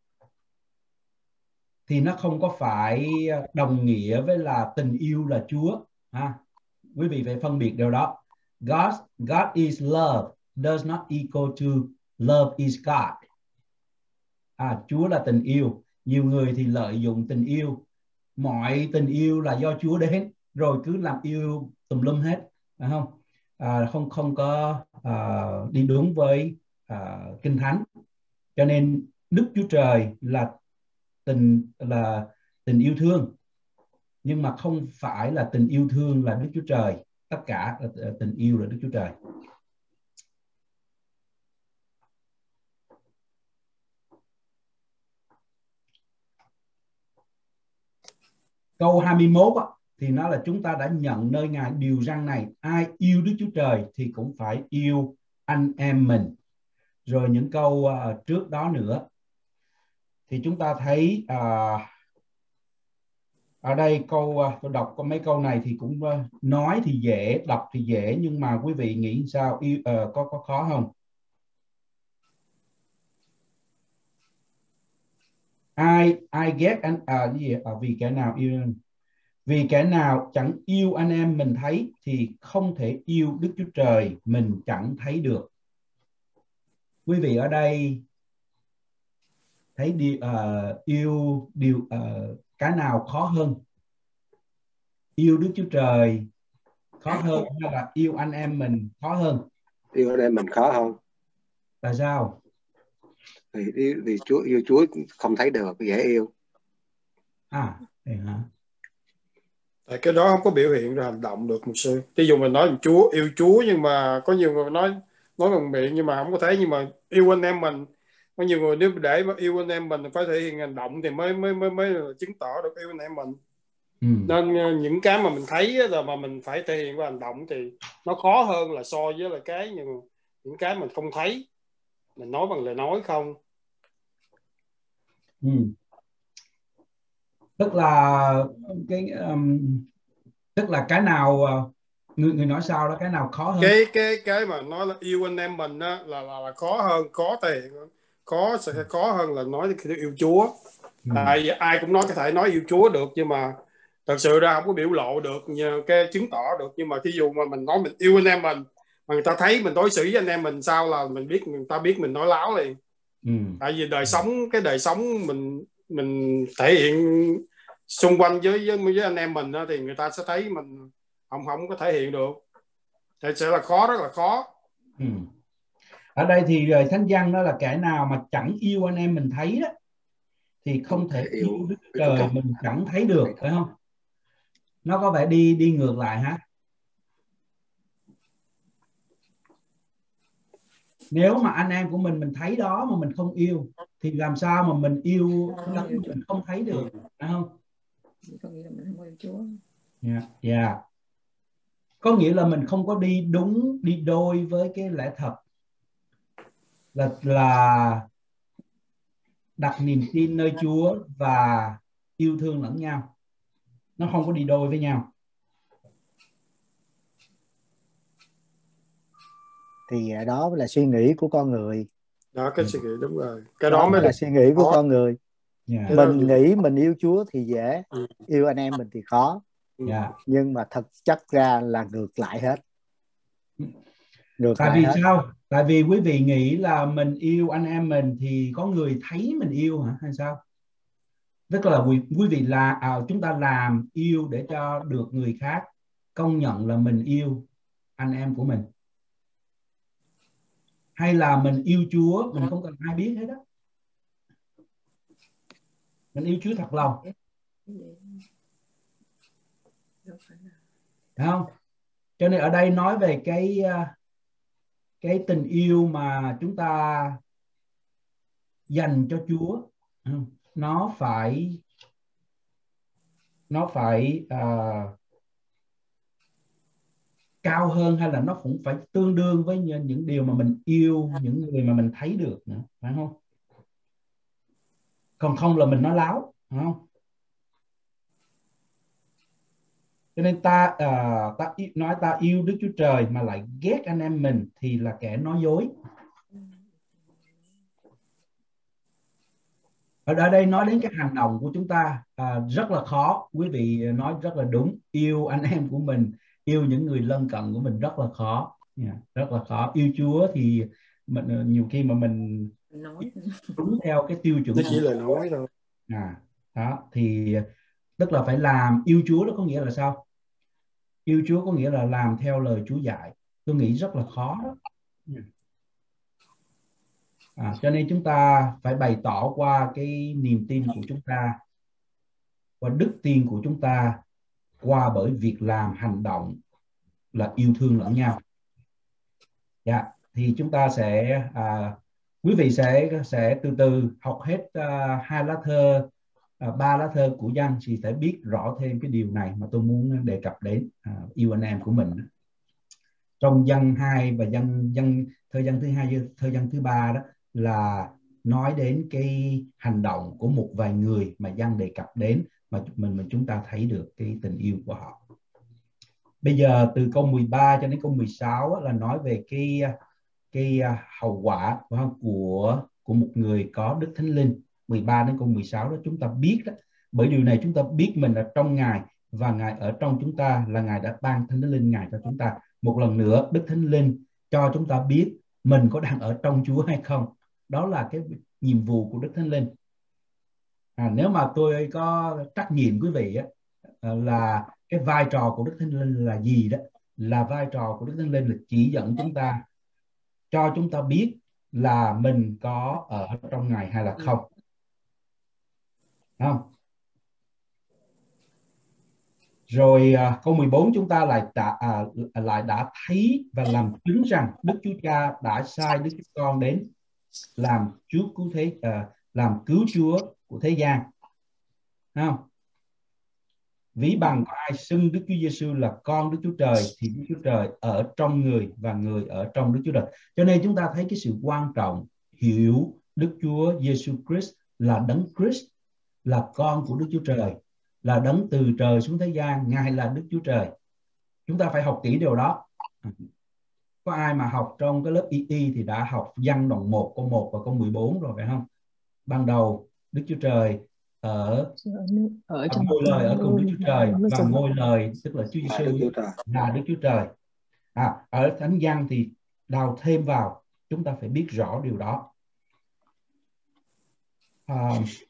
thì nó không có phải đồng nghĩa với là tình yêu là Chúa. À, quý vị phải phân biệt điều đó. God, God is love does not equal to love is God. À, Chúa là tình yêu. Nhiều người thì lợi dụng tình yêu, mọi tình yêu là do Chúa đến, rồi cứ làm yêu tùm lum hết, phải không? À, không không có à, đi đúng với à, Kinh Thánh. Cho nên Đức Chúa Trời là tình là tình yêu thương, nhưng mà không phải là tình yêu thương là Đức Chúa Trời. Tất cả là tình yêu là Đức Chúa Trời. Câu hai mươi mốt á, thì nó là chúng ta đã nhận nơi Ngài điều răn này: ai yêu Đức Chúa Trời thì cũng phải yêu anh em mình. Rồi những câu uh, trước đó nữa thì chúng ta thấy uh, ở đây câu uh, tôi đọc có mấy câu này thì cũng uh, nói thì dễ, đọc thì dễ, nhưng mà quý vị nghĩ sao? Yêu, uh, có có khó không? Ai ai ghét anh à, cái gì? À, vì kẻ nào yêu vì kẻ nào chẳng yêu anh em mình thấy thì không thể yêu Đức Chúa Trời mình chẳng thấy được. Quý vị ở đây thấy điều, uh, yêu điều uh, cái nào khó hơn? Yêu Đức Chúa Trời khó hơn hay là yêu anh em mình khó hơn? Yêu anh em mình khó hơn. Tại sao? Vì, vì Chúa yêu Chúa không thấy được, dễ yêu. À, vậy hả? Tại cái đó không có biểu hiện ra hành động được một sư. Ví dụ mình nói Chúa yêu Chúa, nhưng mà có nhiều người nói nói bằng miệng nhưng mà không có thấy. Nhưng mà yêu anh em mình, có nhiều người nếu để mà yêu anh em mình phải thể hiện hành động thì mới mới mới mới chứng tỏ được yêu anh em mình. Ừ. Nên những cái mà mình thấy rồi mà mình phải thể hiện qua hành động thì nó khó hơn là so với là cái những, những cái mình không thấy, mình nói bằng lời nói không. Ừ. Tức là cái um, tức là cái nào uh, người người nói sao đó, cái nào khó hơn? Cái cái cái mà nói là yêu anh em mình á là, là là khó hơn, khó thể hiện, khó sẽ khó hơn là nói khi yêu Chúa. Ừ. Tại ai cũng nói có thể nói yêu Chúa được, nhưng mà thật sự ra không có biểu lộ được, nhờ cái chứng tỏ được. Nhưng mà thí dụ mà mình nói mình yêu anh em mình mà người ta thấy mình đối xử với anh em mình sao là mình biết, người ta biết mình nói láo liền. Ừ. Tại vì đời sống cái đời sống mình mình thể hiện xung quanh với với, với anh em mình đó, thì người ta sẽ thấy mình không không có thể hiện được, thì sẽ là khó, rất là khó. Ừ. Ở đây thì Thánh Giăng đó là kẻ nào mà chẳng yêu anh em mình thấy đó thì không thể yêu Đức Trời mình chẳng thấy được, phải không? Nó có vẻ đi đi ngược lại ha. Nếu mà anh em của mình mình thấy đó mà mình không yêu thì làm sao mà mình yêu đấng mình không thấy được, phải không? Yeah, yeah. Có nghĩa là mình không có đi đúng, đi đôi với cái lẽ thật là là đặt niềm tin nơi Chúa và yêu thương lẫn nhau. Nó không có đi đôi với nhau. Thì đó là suy nghĩ của con người. Đó, cái suy nghĩ đúng rồi. Cái đó, đó mới là được. suy nghĩ của Khó. con người. Yeah. Mình nghĩ mình yêu Chúa thì dễ, ừ. yêu anh em mình thì khó. Yeah. Nhưng mà thật chất ra là ngược lại hết. Ngược Tại lại vì hết. sao? Tại vì quý vị nghĩ là mình yêu anh em mình thì có người thấy mình yêu hả, hay sao? Tức là quý, quý vị là à, chúng ta làm yêu để cho được người khác công nhận là mình yêu anh em của mình, hay là mình yêu Chúa mình không cần ai biết hết đó, mình yêu Chúa thật lòng, phải không? Cho nên ở đây nói về cái cái tình yêu mà chúng ta dành cho Chúa, nó phải nó phải uh, cao hơn, hay là nó cũng phải tương đương với những điều mà mình yêu những người mà mình thấy được nữa, phải không? Còn không là mình nói láo, phải không? Cho nên ta uh, ta nói ta yêu Đức Chúa Trời mà lại ghét anh em mình thì là kẻ nói dối. Ở ở đây nói đến cái hành động của chúng ta à, rất là khó. Quý vị nói rất là đúng. Yêu anh em của mình, yêu những người lân cận của mình rất là khó. Yeah, rất là khó. Yêu Chúa thì mình nhiều khi mà mình nói đúng theo cái tiêu chuẩn Nó của chỉ là nói thôi. à, đó thì tức là phải làm. Yêu Chúa đó có nghĩa là sao? Yêu Chúa có nghĩa là làm theo lời Chúa dạy. Tôi nghĩ rất là khó đó. À, cho nên chúng ta phải bày tỏ qua cái niềm tin của chúng ta, qua đức tin của chúng ta, qua bởi việc làm hành động là yêu thương lẫn nhau. Dạ, thì chúng ta sẽ à, quý vị sẽ sẽ từ từ học hết à, hai lá thơ, à, ba lá thơ của Giăng thì sẽ biết rõ thêm cái điều này mà tôi muốn đề cập đến, à, yêu anh em của mình. Trong Giăng hai và Giăng Giăng thơ Giăng thứ hai, thơ Giăng thứ ba đó là nói đến cái hành động của một vài người mà Giăng đề cập đến, mà mình mình chúng ta thấy được cái tình yêu của họ. Bây giờ từ câu mười ba cho đến câu mười sáu là nói về cái cái hậu quả của của một người có Đức Thánh Linh. mười ba đến câu mười sáu đó chúng ta biết đó, bởi điều này chúng ta biết mình ở trong Ngài và Ngài ở trong chúng ta, là Ngài đã ban Thánh Linh Ngài cho chúng ta. Một lần nữa Đức Thánh Linh cho chúng ta biết mình có đang ở trong Chúa hay không. Đó là cái nhiệm vụ của Đức Thánh Linh. À, nếu mà tôi có trách nhiệm quý vị á, là cái vai trò của Đức Thánh Linh là gì đó, là vai trò của Đức Thánh Linh là chỉ dẫn chúng ta, cho chúng ta biết là mình có ở trong Ngài hay là không. Không? Rồi à, câu mười bốn chúng ta lại đã, à, lại đã thấy và làm chứng rằng Đức Chúa Cha đã sai Đức Chúa Con đến làm Chúa cứu thế, à, làm cứu Chúa của thế gian. Không? Ví bằng có ai xưng Đức Chúa Giêsu là con Đức Chúa Trời thì Đức Chúa Trời ở trong người và người ở trong Đức Chúa Trời. Cho nên chúng ta thấy cái sự quan trọng hiểu Đức Chúa Giêsu Christ là Đấng Christ, là con của Đức Chúa Trời, là Đấng từ trời xuống thế gian, Ngài là Đức Chúa Trời. Chúng ta phải học kỹ điều đó. Có ai mà học trong cái lớp i i thì đã học Giăng đoạn một câu một và câu mười bốn rồi phải không? Ban đầu Đức Chúa Trời ở ở trong ngôi lời ở cùng Đức Chúa Trời, và ngôi lời tức là Chúa Giêsu là Đức Chúa Trời. À, ở Thánh Giăng thì đào thêm vào, chúng ta phải biết rõ điều đó. À,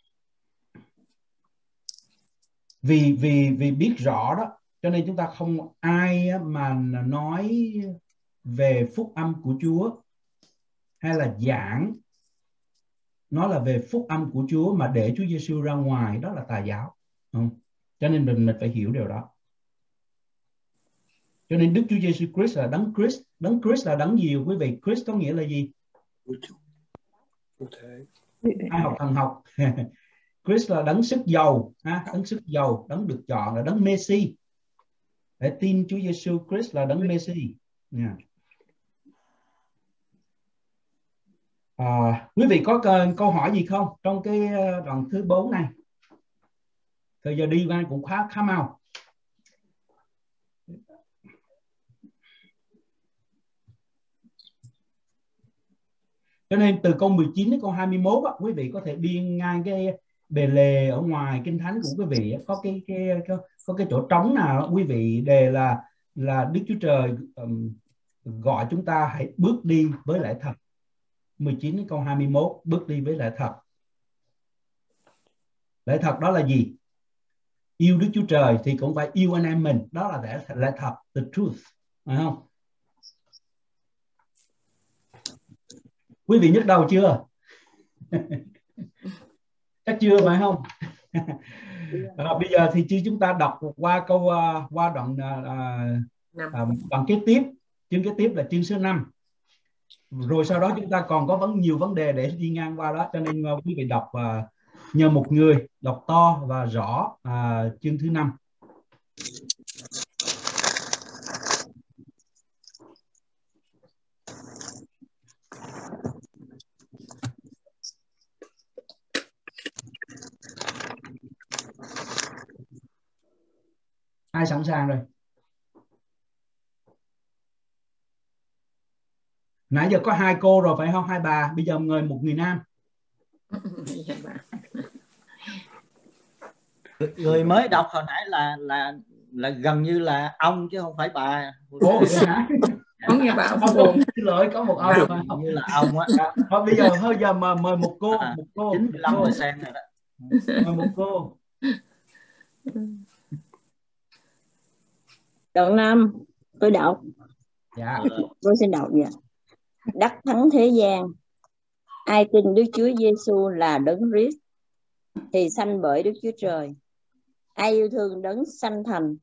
vì vì vì biết rõ đó, cho nên chúng ta không ai mà nói về phúc âm của Chúa hay là giảng nó là về phúc âm của Chúa mà để Chúa Giêsu ra ngoài, đó là tà giáo. Không? Cho nên mình mình phải hiểu điều đó. Cho nên Đức Chúa Giêsu Christ là Đấng Christ. Đấng Christ là đấng gì quý vị? Christ có nghĩa là gì? Ai học thần học? Christ là đấng sức giàu, ha? Đấng sức giàu, đấng được chọn là đấng Messi. Để tin Chúa Giêsu Christ là đấng Messi. Yeah. À, quý vị có câu hỏi gì không trong cái đoạn thứ bốn này? Thời giờ đi qua cũng khá khá mau. Cho nên từ câu mười chín đến câu hai mươi mốt á, quý vị có thể đi ngang cái bề lề ở ngoài Kinh Thánh của quý vị, có cái cái có, có cái chỗ trống nào quý vị đề là là Đức Chúa Trời um, gọi chúng ta hãy bước đi với lẽ thật. mười chín đến câu hai mươi mốt, bước đi với lẽ thật. Lẽ thật đó là gì? Yêu Đức Chúa Trời thì cũng phải yêu anh em mình, đó là lẽ, lẽ thật, the truth, phải không? Quý vị nhức đầu chưa? Chắc chưa phải không? À, bây giờ thì chúng ta đọc qua câu uh, qua đoạn uh, uh, đoạn kế tiếp, chương kế tiếp là chương số năm. Rồi sau đó chúng ta còn có vấn nhiều vấn đề để đi ngang qua đó, cho nên uh, quý vị đọc uh, nhờ một người đọc to và rõ uh, chương thứ năm. Ai sẵn sàng rồi? Nãy giờ có hai cô rồi phải không? Hai bà, bây giờ mời một người nam. Người mới đọc hồi nãy là là là gần như là ông chứ không phải bà. Ồ, vậy hả? Không nghe bảo Không, buồn. xin lỗi, có một ông mà Gần như là ông á. Dạ, thôi bây giờ thôi giờ mà mời một cô, À, một cô, chín một mươi lăm cô, phần trăm rồi đó. mời một cô. Đoạn năm tôi đọc. Dạ. Tôi xin đọc vậy. Đắc thắng thế gian, ai tin Đức Chúa Giêsu là Đấng Christ thì sanh bởi Đức Chúa Trời. Ai yêu thương Đấng sanh thành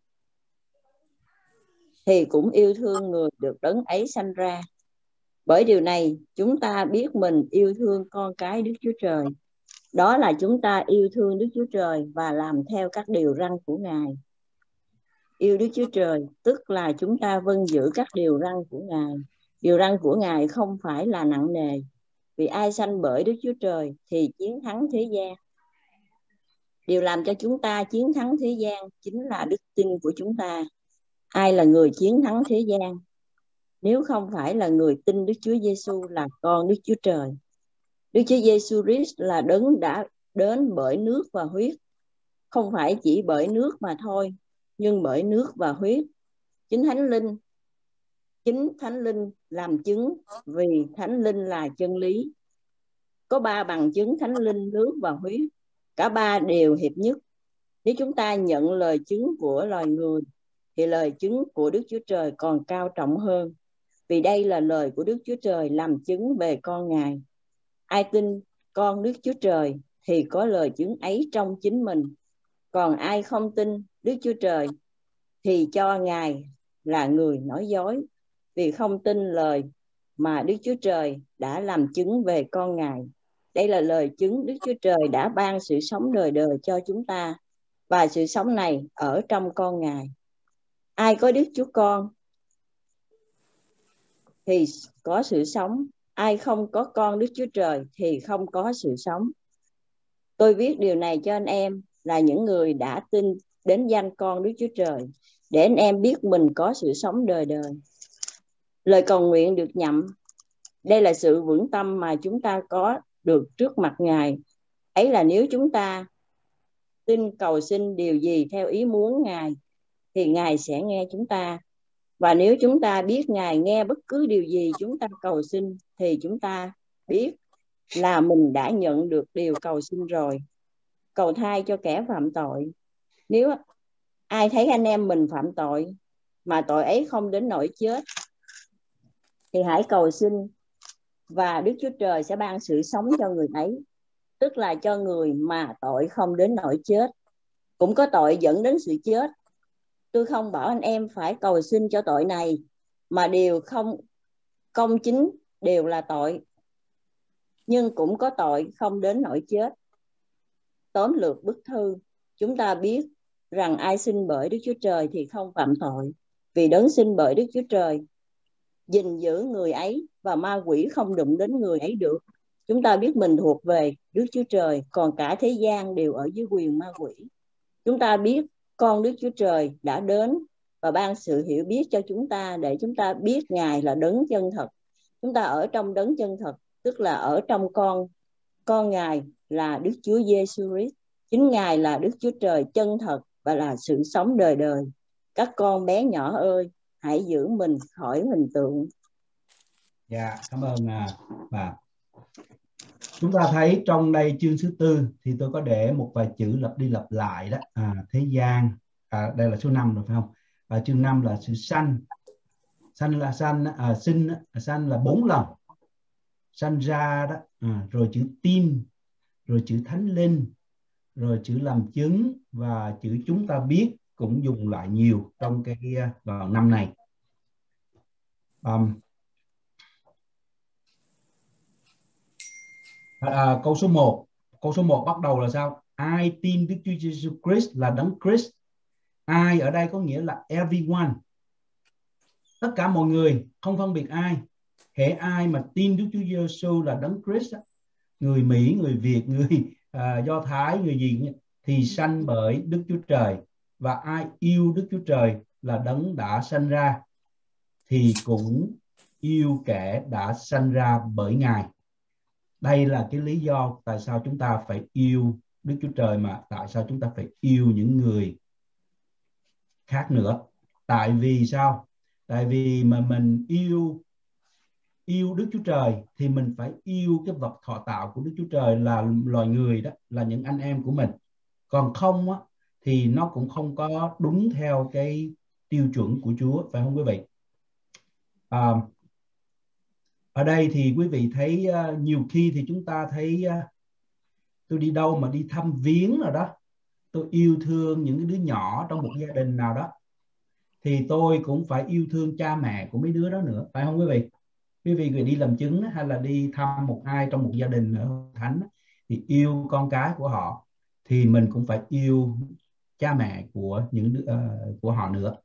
thì cũng yêu thương người được Đấng ấy sanh ra. Bởi điều này chúng ta biết mình yêu thương con cái Đức Chúa Trời. Đó là chúng ta yêu thương Đức Chúa Trời và làm theo các điều răn của Ngài. Yêu Đức Chúa Trời tức là chúng ta vâng giữ các điều răn của Ngài. Điều răn của Ngài không phải là nặng nề, vì ai sanh bởi Đức Chúa Trời thì chiến thắng thế gian. Điều làm cho chúng ta chiến thắng thế gian chính là đức tin của chúng ta. Ai là người chiến thắng thế gian nếu không phải là người tin Đức Chúa Giêsu là con Đức Chúa Trời? Đức Chúa Giêsu Christ là Đấng đã đến bởi nước và huyết, không phải chỉ bởi nước mà thôi, nhưng bởi nước và huyết. Chính Thánh Linh, chính Thánh Linh làm chứng, vì Thánh Linh là chân lý. Có ba bằng chứng: Thánh Linh, nước và huyết. Cả ba đều hiệp nhất. Nếu chúng ta nhận lời chứng của loài người thì lời chứng của Đức Chúa Trời còn cao trọng hơn, vì đây là lời của Đức Chúa Trời làm chứng về con Ngài. Ai tin con Đức Chúa Trời thì có lời chứng ấy trong chính mình. Còn ai không tin Đức Chúa Trời thì cho Ngài là người nói dối, vì không tin lời mà Đức Chúa Trời đã làm chứng về con Ngài. Đây là lời chứng Đức Chúa Trời đã ban sự sống đời đời cho chúng ta, và sự sống này ở trong con Ngài. Ai có Đức Chúa Con thì có sự sống. Ai không có con Đức Chúa Trời thì không có sự sống. Tôi viết điều này cho anh em là những người đã tin đến danh con Đức Chúa Trời, để anh em biết mình có sự sống đời đời. Lời cầu nguyện được nhậm. Đây là sự vững tâm mà chúng ta có được trước mặt Ngài. Ấy là nếu chúng ta tin cầu xin điều gì theo ý muốn Ngài thì Ngài sẽ nghe chúng ta. Và nếu chúng ta biết Ngài nghe bất cứ điều gì chúng ta cầu xin thì chúng ta biết là mình đã nhận được điều cầu xin rồi. Cầu thai cho kẻ phạm tội. Nếu ai thấy anh em mình phạm tội mà tội ấy không đến nỗi chết thì hãy cầu xin, và Đức Chúa Trời sẽ ban sự sống cho người ấy, tức là cho người mà tội không đến nỗi chết. Cũng có tội dẫn đến sự chết. Tôi không bảo anh em phải cầu xin cho tội này, mà điều không công chính đều là tội, nhưng cũng có tội không đến nỗi chết. Tóm lược bức thư, chúng ta biết rằng ai sinh bởi Đức Chúa Trời thì không phạm tội, vì Đấng sinh bởi Đức Chúa Trời gìn giữ người ấy, và ma quỷ không đụng đến người ấy được. Chúng ta biết mình thuộc về Đức Chúa Trời, còn cả thế gian đều ở dưới quyền ma quỷ. Chúng ta biết con Đức Chúa Trời đã đến và ban sự hiểu biết cho chúng ta, để chúng ta biết Ngài là Đấng chân thật. Chúng ta ở trong Đấng chân thật, tức là ở trong con con Ngài là Đức Chúa Giêsu Christ. Chính Ngài là Đức Chúa Trời chân thật và là sự sống đời đời. Các con bé nhỏ ơi, hãy giữ mình khỏi hình tượng. Dạ, cảm ơn à, bà. Chúng ta thấy trong đây chương thứ tư thì tôi có để một vài chữ lặp đi lặp lại đó. À, thế gian, à, đây là số năm rồi phải không? Và chương năm là sự sanh. Sanh là sanh, à, sinh, sanh là bốn lần. Sanh ra đó, à, rồi chữ tin, rồi chữ thánh linh, rồi chữ làm chứng, và chữ chúng ta biết cũng dùng lại nhiều trong cái đoạn năm này. Um, à, câu số một, câu số một bắt đầu là sao? Ai tin Đức Chúa Jesus Christ là Đấng Christ. Ai ở đây có nghĩa là everyone, tất cả mọi người, không phân biệt ai. Hễ ai mà tin Đức Chúa Giêsu là Đấng Christ, người Mỹ, người Việt, người à, Do Thái, người gì thì sanh bởi Đức Chúa Trời. Và ai yêu Đức Chúa Trời là Đấng đã sanh ra thì cũng yêu kẻ đã sanh ra bởi Ngài. Đây là cái lý do tại sao chúng ta phải yêu Đức Chúa Trời mà tại sao chúng ta phải yêu những người khác nữa? Tại vì sao? Tại vì mà mình yêu yêu Đức Chúa Trời thì mình phải yêu cái vật thọ tạo của Đức Chúa Trời là loài người đó, là những anh em của mình. Còn không á, thì nó cũng không có đúng theo cái tiêu chuẩn của Chúa, phải không quý vị? À, ở đây thì quý vị thấy uh, nhiều khi thì chúng ta thấy uh, tôi đi đâu mà đi thăm viếng rồi đó, tôi yêu thương những cái đứa nhỏ trong một gia đình nào đó, thì tôi cũng phải yêu thương cha mẹ của mấy đứa đó nữa, phải không quý vị? Quý vị người đi làm chứng hay là đi thăm một ai trong một gia đình ở thánh thì yêu con cái của họ, thì mình cũng phải yêu cha mẹ của những uh, của họ nữa.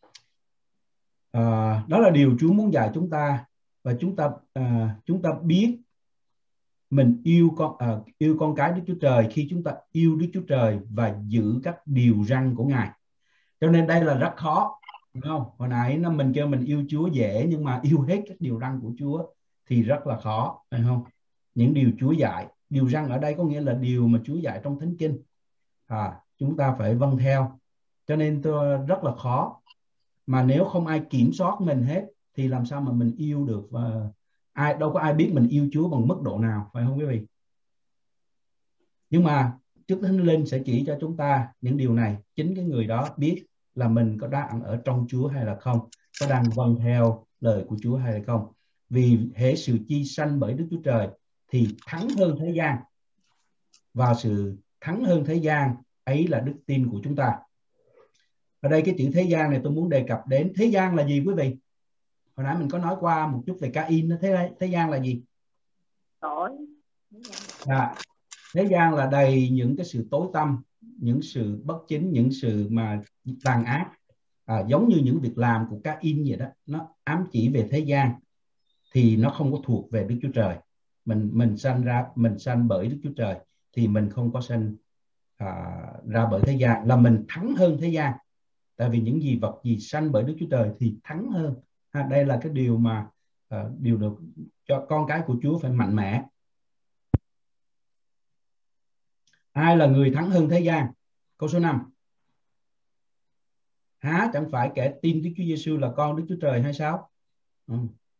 Uh, đó là điều Chúa muốn dạy chúng ta, và chúng ta uh, chúng ta biết mình yêu con uh, yêu con cái Đức Chúa Trời khi chúng ta yêu Đức Chúa Trời và giữ các điều răn của Ngài. Cho nên đây là rất khó, đúng không? Hồi nãy nó mình kêu mình yêu Chúa dễ, nhưng mà yêu hết các điều răn của Chúa thì rất là khó, phải không? Những điều Chúa dạy, điều răn ở đây có nghĩa là điều mà Chúa dạy trong Thánh Kinh, à, chúng ta phải vâng theo. Cho nên tôi rất là khó. Mà nếu không ai kiểm soát mình hết thì làm sao mà mình yêu được? Và ai đâu có ai biết mình yêu Chúa bằng mức độ nào, phải không quý vị? Nhưng mà Đức Thánh Linh sẽ chỉ cho chúng ta những điều này. Chính cái người đó biết là mình có đang ở trong Chúa hay là không, có đang vâng theo lời của Chúa hay là không. Vì hễ sự chi sanh bởi Đức Chúa Trời thì thắng hơn thế gian, và sự thắng hơn thế gian ấy là đức tin của chúng ta. Ở đây cái chữ thế gian này tôi muốn đề cập đến. Thế gian là gì quý vị? Hồi nãy mình có nói qua một chút về Ca-in. Thế, thế gian là gì? Tối. À, thế gian là đầy những cái sự tối tăm, những sự bất chính, những sự mà tàn ác, à, giống như những việc làm của Ca-in vậy đó. Nó ám chỉ về thế gian thì nó không có thuộc về Đức Chúa Trời. Mình mình sanh ra mình sanh bởi Đức Chúa Trời thì mình không có sanh à, ra bởi thế gian, là mình thắng hơn thế gian. Tại vì những gì vật gì sanh bởi Đức Chúa Trời thì thắng hơn. À, đây là cái điều mà uh, điều được cho con cái của Chúa phải mạnh mẽ. Ai là người thắng hơn thế gian? Câu số năm. Há chẳng phải kẻ tin Đức Chúa Giêsu là con Đức Chúa Trời hay sao? Ừ.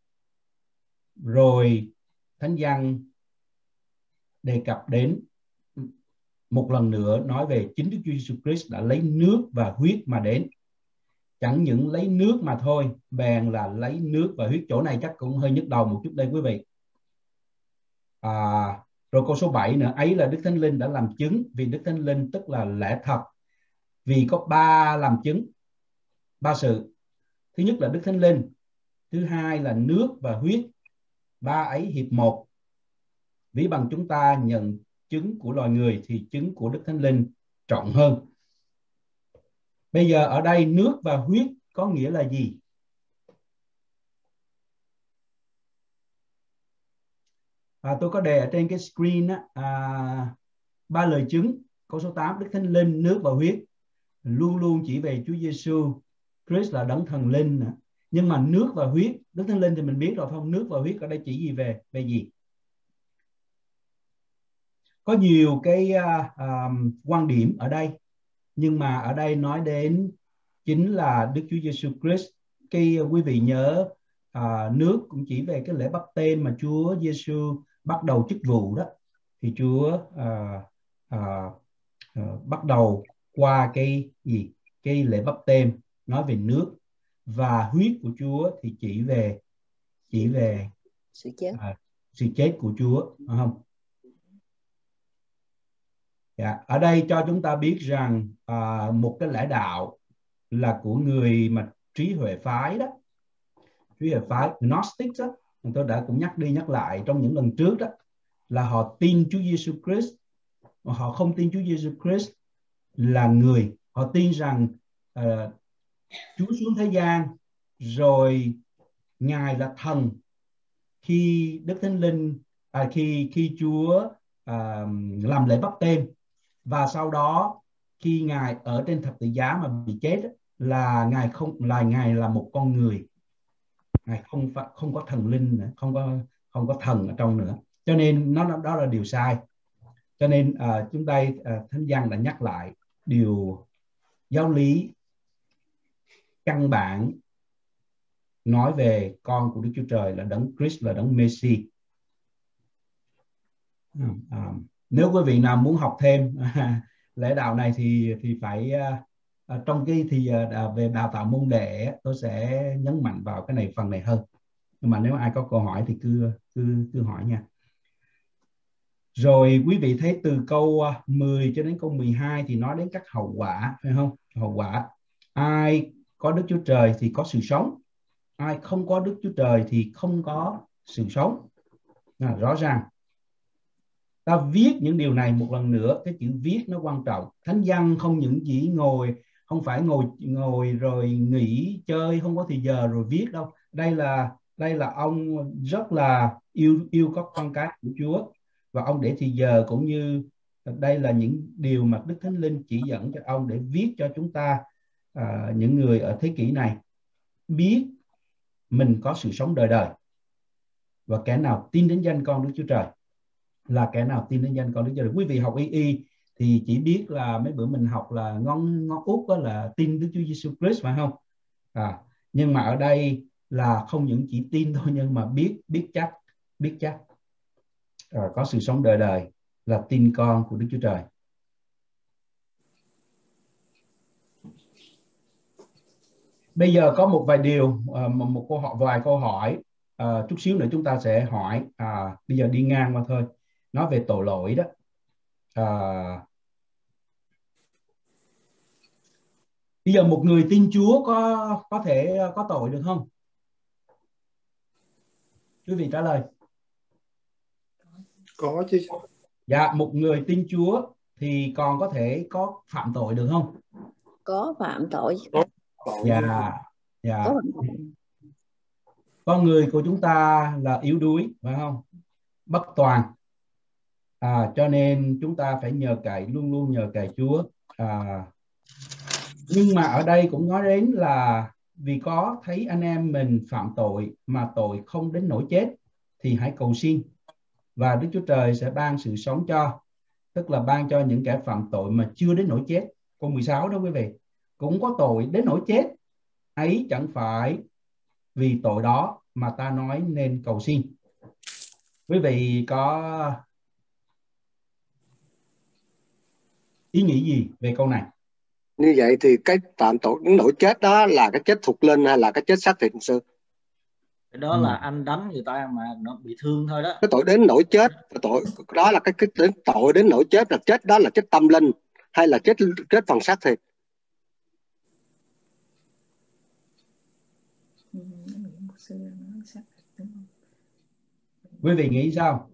Rồi Thánh Giăng đề cập đến một lần nữa, nói về chính Đức Chúa Giêsu Christ đã lấy nước và huyết mà đến. Chẳng những lấy nước mà thôi, bèn là lấy nước và huyết. Chỗ này chắc cũng hơi nhức đầu một chút đây quý vị. À, rồi câu số bảy nữa, ấy là Đức Thánh Linh đã làm chứng. Vì Đức Thánh Linh tức là lẽ thật. Vì có ba làm chứng, ba sự. Thứ nhất là Đức Thánh Linh, thứ hai là nước và huyết, ba ấy hiệp một. Ví bằng chúng ta nhận chứng của loài người thì chứng của Đức Thánh Linh trọng hơn. Bây giờ ở đây nước và huyết có nghĩa là gì? À, tôi có đề ở trên cái screen á, à, ba lời chứng. Câu số tám, Đức Thánh Linh, nước và huyết luôn luôn chỉ về Chúa Giêsu Christ là đấng thần linh. Nhưng mà nước và huyết, Đức Thánh Linh thì mình biết rồi không? Nước và huyết ở đây chỉ gì về về gì? Có nhiều cái uh, um, quan điểm ở đây, nhưng mà ở đây nói đến chính là Đức Chúa Giêsu Christ. Cái uh, quý vị nhớ uh, nước cũng chỉ về cái lễ báp têm mà Chúa Giêsu bắt đầu chức vụ đó, thì Chúa uh, uh, uh, bắt đầu qua cái gì? Cái lễ báp têm nói về nước, và huyết của Chúa thì chỉ về chỉ về sự chết, uh, sự chết của Chúa, phải không? Yeah. Ở đây cho chúng ta biết rằng uh, một cái lẽ đạo là của người mà trí huệ phái đó, trí huệ phái Gnostics đó, tôi đã cũng nhắc đi nhắc lại trong những lần trước đó, là họ tin Chúa Giêsu Christ, mà họ không tin Chúa Giêsu Christ là người. Họ tin rằng uh, Chúa xuống thế gian rồi Ngài là thần. Khi Đức Thánh Linh à, khi khi Chúa uh, làm lễ báp têm, và sau đó khi Ngài ở trên thập tự giá mà bị chết là Ngài không là Ngài là một con người, Ngài không không có thần linh nữa, không có không có thần ở trong nữa. Cho nên nó đó là điều sai. Cho nên uh, chúng ta uh, Thánh Giăng đã nhắc lại điều giáo lý căn bản nói về con của Đức Chúa Trời là Đấng Christ, là Đấng Messi. Uh, uh, nếu quý vị nào muốn học thêm lễ đạo này thì thì phải uh, uh, trong cái thì uh, về đào tạo môn đệ tôi sẽ nhấn mạnh vào cái này phần này hơn. Nhưng mà nếu ai có câu hỏi thì cứ cứ cứ hỏi nha. Rồi quý vị thấy từ câu mười cho đến câu mười hai thì nói đến các hậu quả, phải không? Hậu quả. Ai có Đức Chúa Trời thì có sự sống. Ai không có Đức Chúa Trời thì không có sự sống. À, rõ ràng. Ta viết những điều này một lần nữa, cái chữ viết nó quan trọng. Thánh Giăng không những chỉ ngồi, không phải ngồi ngồi rồi nghỉ chơi, không có thì giờ rồi viết đâu. Đây là đây là ông rất là yêu yêu các con cái của Chúa. Và ông để thì giờ, cũng như đây là những điều mà Đức Thánh Linh chỉ dẫn cho ông để viết cho chúng ta, à, những người ở thế kỷ này, biết mình có sự sống đời đời. Và kẻ nào tin đến danh con Đức Chúa Trời là kẻ nào tin đến danh con Đức Chúa Trời. Quý vị học y y thì chỉ biết là mấy bữa mình học là ngon ngon út đó là tin Đức Chúa Giêsu Christ, phải không? À, nhưng mà ở đây là không những chỉ tin thôi, nhưng mà biết biết chắc biết chắc à, có sự sống đời đời là tin con của Đức Chúa Trời. Bây giờ có một vài điều, uh, một câu hỏi, vài câu hỏi, uh, chút xíu nữa chúng ta sẽ hỏi. À, bây giờ đi ngang qua thôi, nói về tội lỗi đó. Uh, bây giờ một người tin Chúa có có thể có tội được không? Quý vị trả lời. Có chứ. Dạ, một người tin Chúa thì còn có thể có phạm tội được không? Có phạm tội. Dạ, dạ. Con người của chúng ta là yếu đuối, phải không? Bất toàn. À, cho nên chúng ta phải nhờ cậy, luôn luôn nhờ cậy Chúa. À, nhưng mà ở đây cũng nói đến là vì có thấy anh em mình phạm tội mà tội không đến nỗi chết thì hãy cầu xin và Đức Chúa Trời sẽ ban sự sống cho, tức là ban cho những kẻ phạm tội mà chưa đến nỗi chết. Câu mười sáu đó quý vị, cũng có tội đến nỗi chết ấy, chẳng phải vì tội đó mà ta nói nên cầu xin. Quý vị có ý nghĩ gì về câu này? Như vậy thì cái phạm tội đến nỗi chết đó là cái chết thuộc linh hay là cái chết xác thịt sư? Cái đó Ừ. là anh đánh người ta mà nó bị thương thôi đó. Cái tội đến nỗi chết, tội đó là cái, cái, cái tội đến nỗi chết là chết đó là chết tâm linh hay là chết chết phần xác thịt? Quý vị nghĩ sao?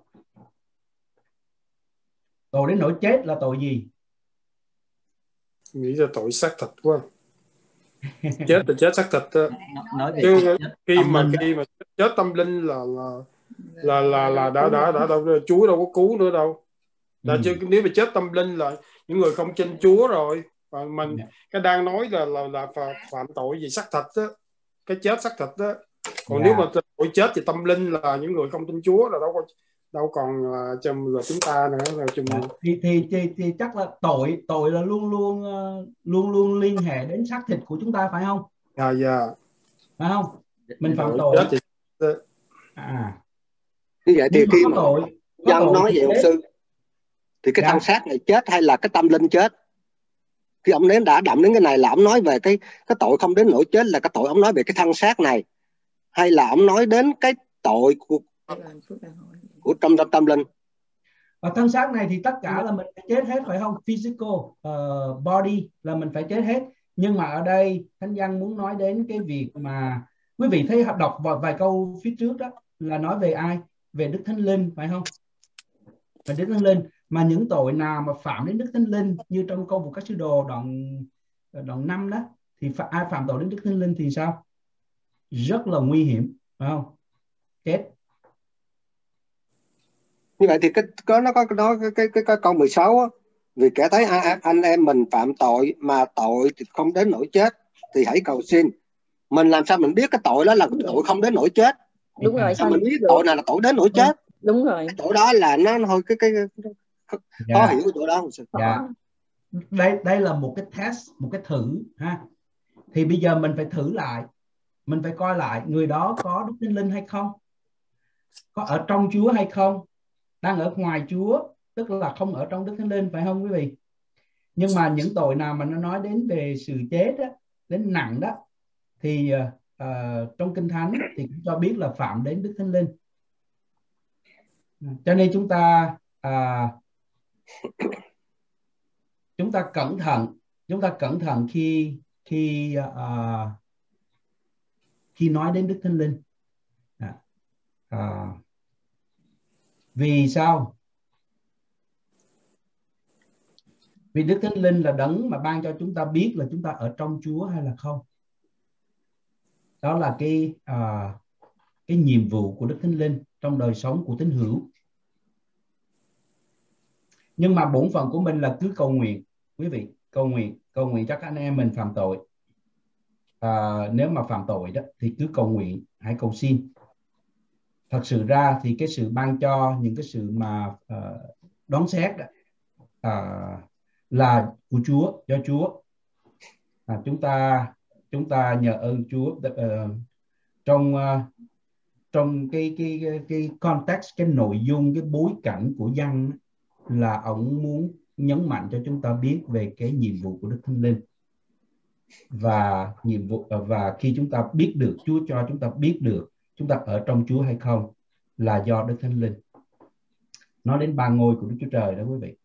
Tội đến nỗi chết là tội gì? Nghĩ là tội xác thịt quá. Chết là chết xác thịt đó. Nói về Chứ chết khi tâm mà linh khi mà chết tâm linh là là là là, là đã đã đã đâu Chúa đâu có cứu nữa đâu. Là Ừ. chứ nếu mà chết tâm linh là những người không tin Chúa rồi. Và mình cái đang nói là là là phạm, phạm tội gì xác thịt đó, cái chết xác thịt đó. Còn Dạ. nếu mà tội chết thì tâm linh là những người không tin Chúa là đâu có đâu còn là chùm là chúng ta nữa là chùm. Dạ. Thì, thì thì thì chắc là tội tội là luôn luôn uh, luôn luôn liên hệ đến xác thịt của chúng ta, phải không? Dạ dạ. Phải không? Mình phạm Tội tội. chết thì À. Như vậy thì Nhưng mà khi có mà tội, có Giăng tội nói thì vậy ông chết. sư, thì cái Dạ. thân xác này chết hay là cái tâm linh chết? Khi ông đến đã đậm đến cái này là ông nói về cái cái tội không đến nỗi chết là cái tội ông nói về cái thân xác này, hay là ông nói đến cái tội của của tâm tâm tâm linh? Và thân xác này thì tất cả là mình phải chết hết, phải không? Physical uh, body là mình phải chết hết. Nhưng mà ở đây Thánh Giăng muốn nói đến cái việc mà quý vị thấy đọc vài, vài câu phía trước đó là nói về ai? Về Đức Thánh Linh, phải không? Về Đức Thánh Linh. Mà những tội nào mà phạm đến Đức Thánh Linh như trong câu của các sứ đồ đoạn đoạn năm đó, thì ai phạm tội đến Đức Thánh Linh thì sao? Rất là nguy hiểm, phải không? Chết. Như vậy thì cái có nó có nó cái cái cái, cái câu mười sáu á, vì kẻ thấy anh, anh em mình phạm tội mà tội thì không đến nỗi chết thì hãy cầu xin. Mình làm sao mình biết cái tội đó là tội không đến nỗi chết? Đúng rồi, Sao sao mình biết tội nào là tội đến nỗi chết? Đúng rồi. Cái tội đó là nó thôi cái cái Khó Dạ. hiểu cái chỗ đó. Dạ. Đây đây là một cái test, một cái thử ha. Thì bây giờ mình phải thử lại, mình phải coi lại người đó có Đức Thánh Linh hay không, có ở trong Chúa hay không, đang ở ngoài Chúa, tức là không ở trong Đức Thánh Linh, phải không quý vị? Nhưng mà những tội nào mà nó nói đến về sự chết đó, đến nặng đó, thì uh, trong Kinh Thánh thì cũng cho biết là phạm đến Đức Thánh Linh. Cho nên chúng ta uh, chúng ta cẩn thận, chúng ta cẩn thận khi khi uh, khi nói đến Đức Thánh Linh. À, à, vì sao? Vì Đức Thánh Linh là đấng mà ban cho chúng ta biết là chúng ta ở trong Chúa hay là không. Đó là cái uh, cái nhiệm vụ của Đức Thánh Linh trong đời sống của tín hữu. Nhưng mà bổn phận của mình là cứ cầu nguyện, quý vị, cầu nguyện, cầu nguyện cho các anh em mình phạm tội. À, nếu mà phạm tội đó thì cứ cầu nguyện, hãy cầu xin. Thật sự ra thì cái sự ban cho những cái sự mà uh, đón xét đó, uh, là của Chúa, do Chúa. À, chúng ta chúng ta nhờ ơn Chúa uh, trong uh, trong cái cái cái cái context, cái nội dung, cái bối cảnh của văn là ông muốn nhấn mạnh cho chúng ta biết về cái nhiệm vụ của Đức Thánh Linh. Và nhiệm vụ và khi chúng ta biết được, Chúa cho chúng ta biết được chúng ta ở trong Chúa hay không là do Đức Thánh Linh. Nói đến ba ngôi của Đức Chúa Trời đó quý vị.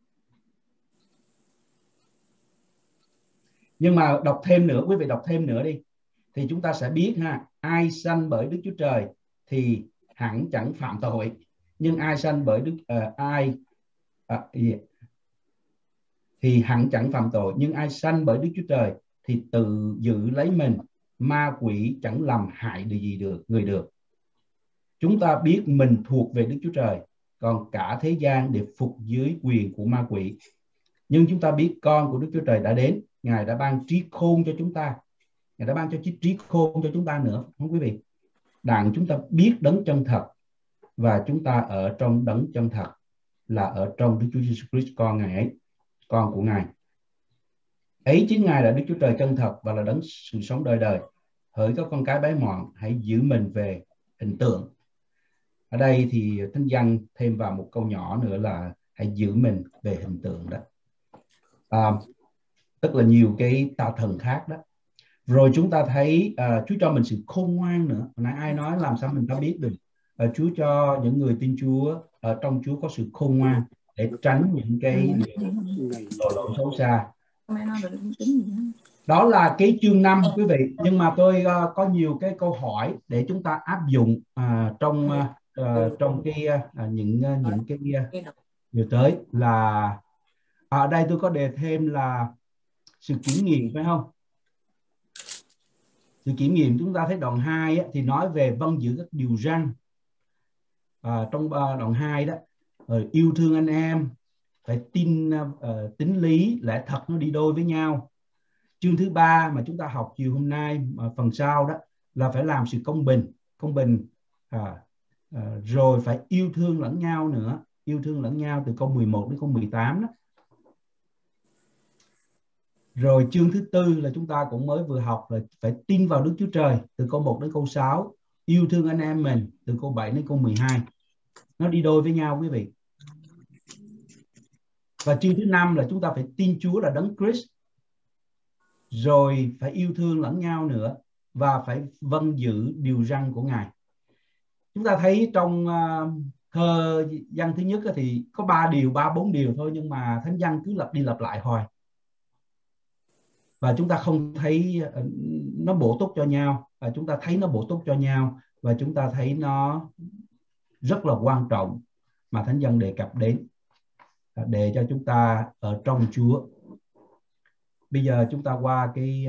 Nhưng mà đọc thêm nữa, quý vị đọc thêm nữa đi, thì chúng ta sẽ biết ha, ai sanh bởi Đức Chúa Trời thì hẳn chẳng phạm tội, nhưng ai sanh bởi Đức uh, ai uh, yeah. thì hẳn chẳng phạm tội, nhưng ai sanh bởi Đức Chúa Trời thì tự giữ lấy mình, ma quỷ chẳng làm hại được gì được người được. Chúng ta biết mình thuộc về Đức Chúa Trời, còn cả thế gian đều phục dưới quyền của ma quỷ. Nhưng chúng ta biết con của Đức Chúa Trời đã đến, Ngài đã ban trí khôn cho chúng ta, Ngài đã ban cho trí, trí khôn cho chúng ta nữa, không quý vị? Đặng chúng ta biết đấng chân thật, và chúng ta ở trong đấng chân thật là ở trong Đức Chúa Jesus Christ, con Ngài ấy, con của Ngài. Ấy chính Ngài là Đức Chúa Trời chân thật và là đấng sự sống đời đời. Hỡi các con cái bé mọn, hãy giữ mình về hình tượng. Ở đây thì Thánh Giăng thêm vào một câu nhỏ nữa là hãy giữ mình về hình tượng đó. À, tức là nhiều cái tà thần khác đó. Rồi chúng ta thấy uh, Chúa cho mình sự khôn ngoan nữa. Hồi nãy ai nói làm sao mình ta biết được? Uh, Chúa cho những người tin Chúa ở trong Chúa có sự khôn ngoan để tránh những cái tội lỗi xấu xa. Đó là cái chương năm quý vị. Nhưng mà tôi uh, có nhiều cái câu hỏi để chúng ta áp dụng uh, trong uh, trong cái uh, những uh, những cái uh, điều tới là ở đây tôi có đề thêm là sự kiểm nghiệm, phải không? Sự kiểm nghiệm chúng ta thấy đoạn hai á, thì nói về vâng giữ các điều răn. À, trong uh, đoạn hai đó, uh, yêu thương anh em, phải tin uh, tính lý, lẽ thật nó đi đôi với nhau. Chương thứ ba mà chúng ta học chiều hôm nay, uh, phần sau đó là phải làm sự công bình, công bình, uh, uh, rồi phải yêu thương lẫn nhau nữa, yêu thương lẫn nhau từ câu mười một đến câu mười tám đó. Rồi chương thứ tư là chúng ta cũng mới vừa học là phải tin vào Đức Chúa Trời từ câu một đến câu sáu, yêu thương anh em mình từ câu bảy đến câu mười hai. Nó đi đôi với nhau quý vị. Và chương thứ năm là chúng ta phải tin Chúa là Đấng Christ, rồi phải yêu thương lẫn nhau nữa và phải vâng giữ điều răn của Ngài. Chúng ta thấy trong uh, thơ văn thứ nhất thì có ba điều, ba bốn điều thôi, nhưng mà Thánh Văn cứ lặp đi lặp lại hoài. Và chúng ta không thấy nó bổ túc cho nhau, và chúng ta thấy nó bổ túc cho nhau, và chúng ta thấy nó rất là quan trọng mà Thánh Văn đề cập đến để cho chúng ta ở trong Chúa. Bây giờ chúng ta qua cái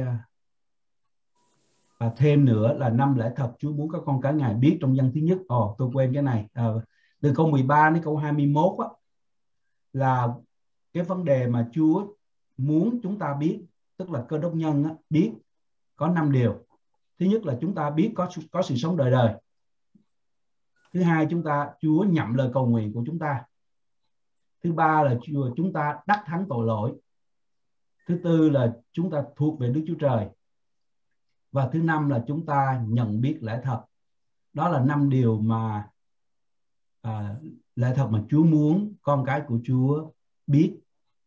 à, thêm nữa là năm lẽ thật Chúa muốn các con cái Ngài biết trong văn thứ nhất. Ồ, tôi quên cái này. À, từ câu mười ba đến câu hai mươi mốt á, là cái vấn đề mà Chúa muốn chúng ta biết, tức là Cơ Đốc nhân á, biết có năm điều. Thứ nhất là chúng ta biết có có sự sống đời đời. Thứ hai, chúng ta Chúa nhậm lời cầu nguyện của chúng ta. Thứ ba là chúng ta đắc thắng tội lỗi. Thứ tư là chúng ta thuộc về Đức Chúa Trời. Và thứ năm là chúng ta nhận biết lẽ thật. Đó là năm điều mà à, lẽ thật mà Chúa muốn con cái của Chúa biết.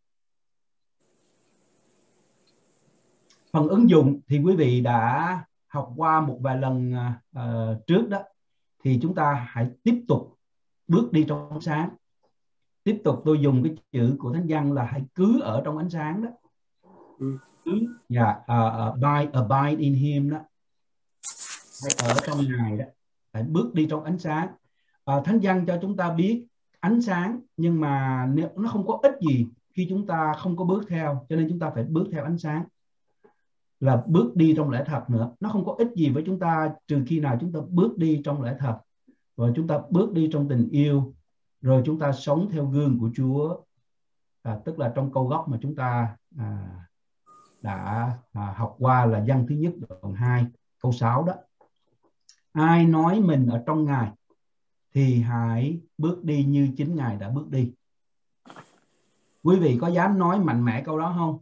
Phần ứng dụng thì quý vị đã học qua một vài lần uh, trước đó. Thì chúng ta hãy tiếp tục bước đi trong ánh sáng. Tiếp tục tôi dùng cái chữ của Thánh Giăng là hãy cứ ở trong ánh sáng đó. Ừ. Yeah, uh, abide, abide in him đó. Hãy ở trong Ngài đó. Hãy bước đi trong ánh sáng. Uh, Thánh Giăng cho chúng ta biết ánh sáng, nhưng mà nếu nó không có ích gì khi chúng ta không có bước theo, cho nên chúng ta phải bước theo ánh sáng, là bước đi trong lẽ thật nữa. Nó không có ích gì với chúng ta trừ khi nào chúng ta bước đi trong lẽ thật, và chúng ta bước đi trong tình yêu, rồi chúng ta sống theo gương của Chúa. À, tức là trong câu gốc mà chúng ta à, đã à, học qua là Giăng thứ nhất đoạn hai câu sáu đó. Ai nói mình ở trong Ngài thì hãy bước đi như chính Ngài đã bước đi. Quý vị có dám nói mạnh mẽ câu đó không?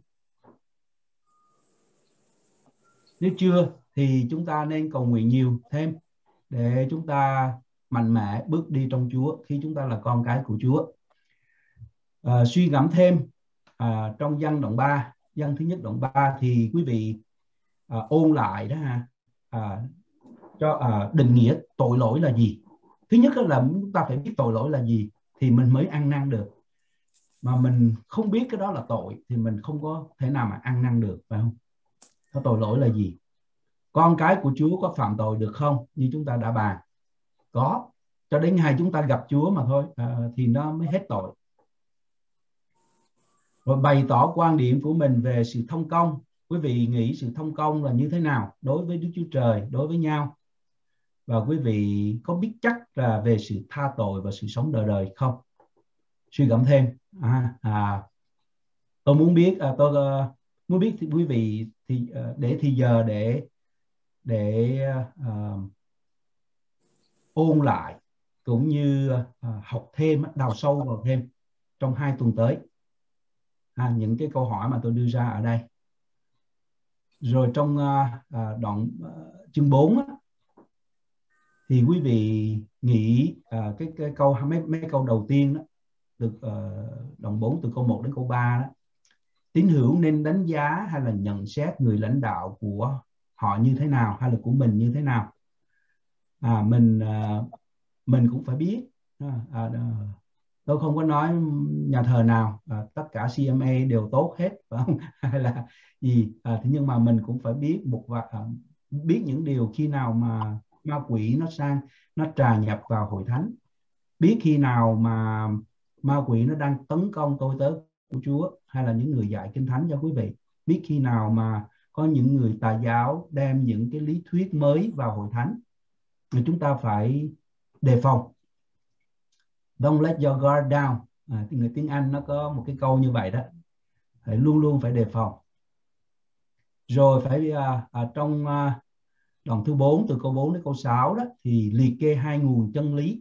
Nếu chưa thì chúng ta nên cầu nguyện nhiều thêm để chúng ta mạnh mẽ bước đi trong Chúa khi chúng ta là con cái của Chúa. À, suy gẫm thêm à, trong Giăng đoạn ba, Giăng thứ nhất đoạn ba thì quý vị à, ôn lại đó ha, à, cho à, định nghĩa tội lỗi là gì. Thứ nhất là chúng ta phải biết tội lỗi là gì thì mình mới ăn năn được. Mà mình không biết cái đó là tội thì mình không có thể nào mà ăn năn được, phải không? Cái tội lỗi là gì? Con cái của Chúa có phạm tội được không? Như chúng ta đã bàn, có, cho đến ngày chúng ta gặp Chúa mà thôi à, thì nó mới hết tội. Rồi bày tỏ quan điểm của mình về sự thông công. Quý vị nghĩ sự thông công là như thế nào đối với Đức Chúa Trời, đối với nhau? Và quý vị có biết chắc là về sự tha tội và sự sống đời đời không? Suy gẫm thêm. À, à, tôi muốn biết, à, tôi uh, muốn biết thì quý vị thì uh, để thì giờ để để uh, ôn lại cũng như uh, học thêm, đào sâu vào thêm trong hai tuần tới à, những cái câu hỏi mà tôi đưa ra ở đây. Rồi trong uh, uh, đoạn uh, chương bốn á, thì quý vị nghĩ uh, cái, cái câu mấy, mấy câu đầu tiên đó, được uh, đoạn bốn từ câu một đến câu ba đó, tín hữu nên đánh giá hay là nhận xét người lãnh đạo của họ như thế nào, hay là của mình như thế nào? À, mình uh, mình cũng phải biết. À, à, tôi không có nói nhà thờ nào à, tất cả xê em a đều tốt hết, phải không? Hay là gì? À, thế nhưng mà mình cũng phải biết một và à, biết những điều khi nào mà ma quỷ nó sang nó trà nhập vào hội thánh, biết khi nào mà ma quỷ nó đang tấn công tôi tớ của Chúa hay là những người dạy kinh thánh cho quý vị, biết khi nào mà có những người tà giáo đem những cái lý thuyết mới vào hội thánh, thì chúng ta phải đề phòng. Don't let your guard down. À, người tiếng Anh nó có một cái câu như vậy đó, phải luôn luôn phải đề phòng. Rồi phải à, à, trong à, đoạn thứ bốn từ câu bốn đến câu sáu đó thì liệt kê hai nguồn chân lý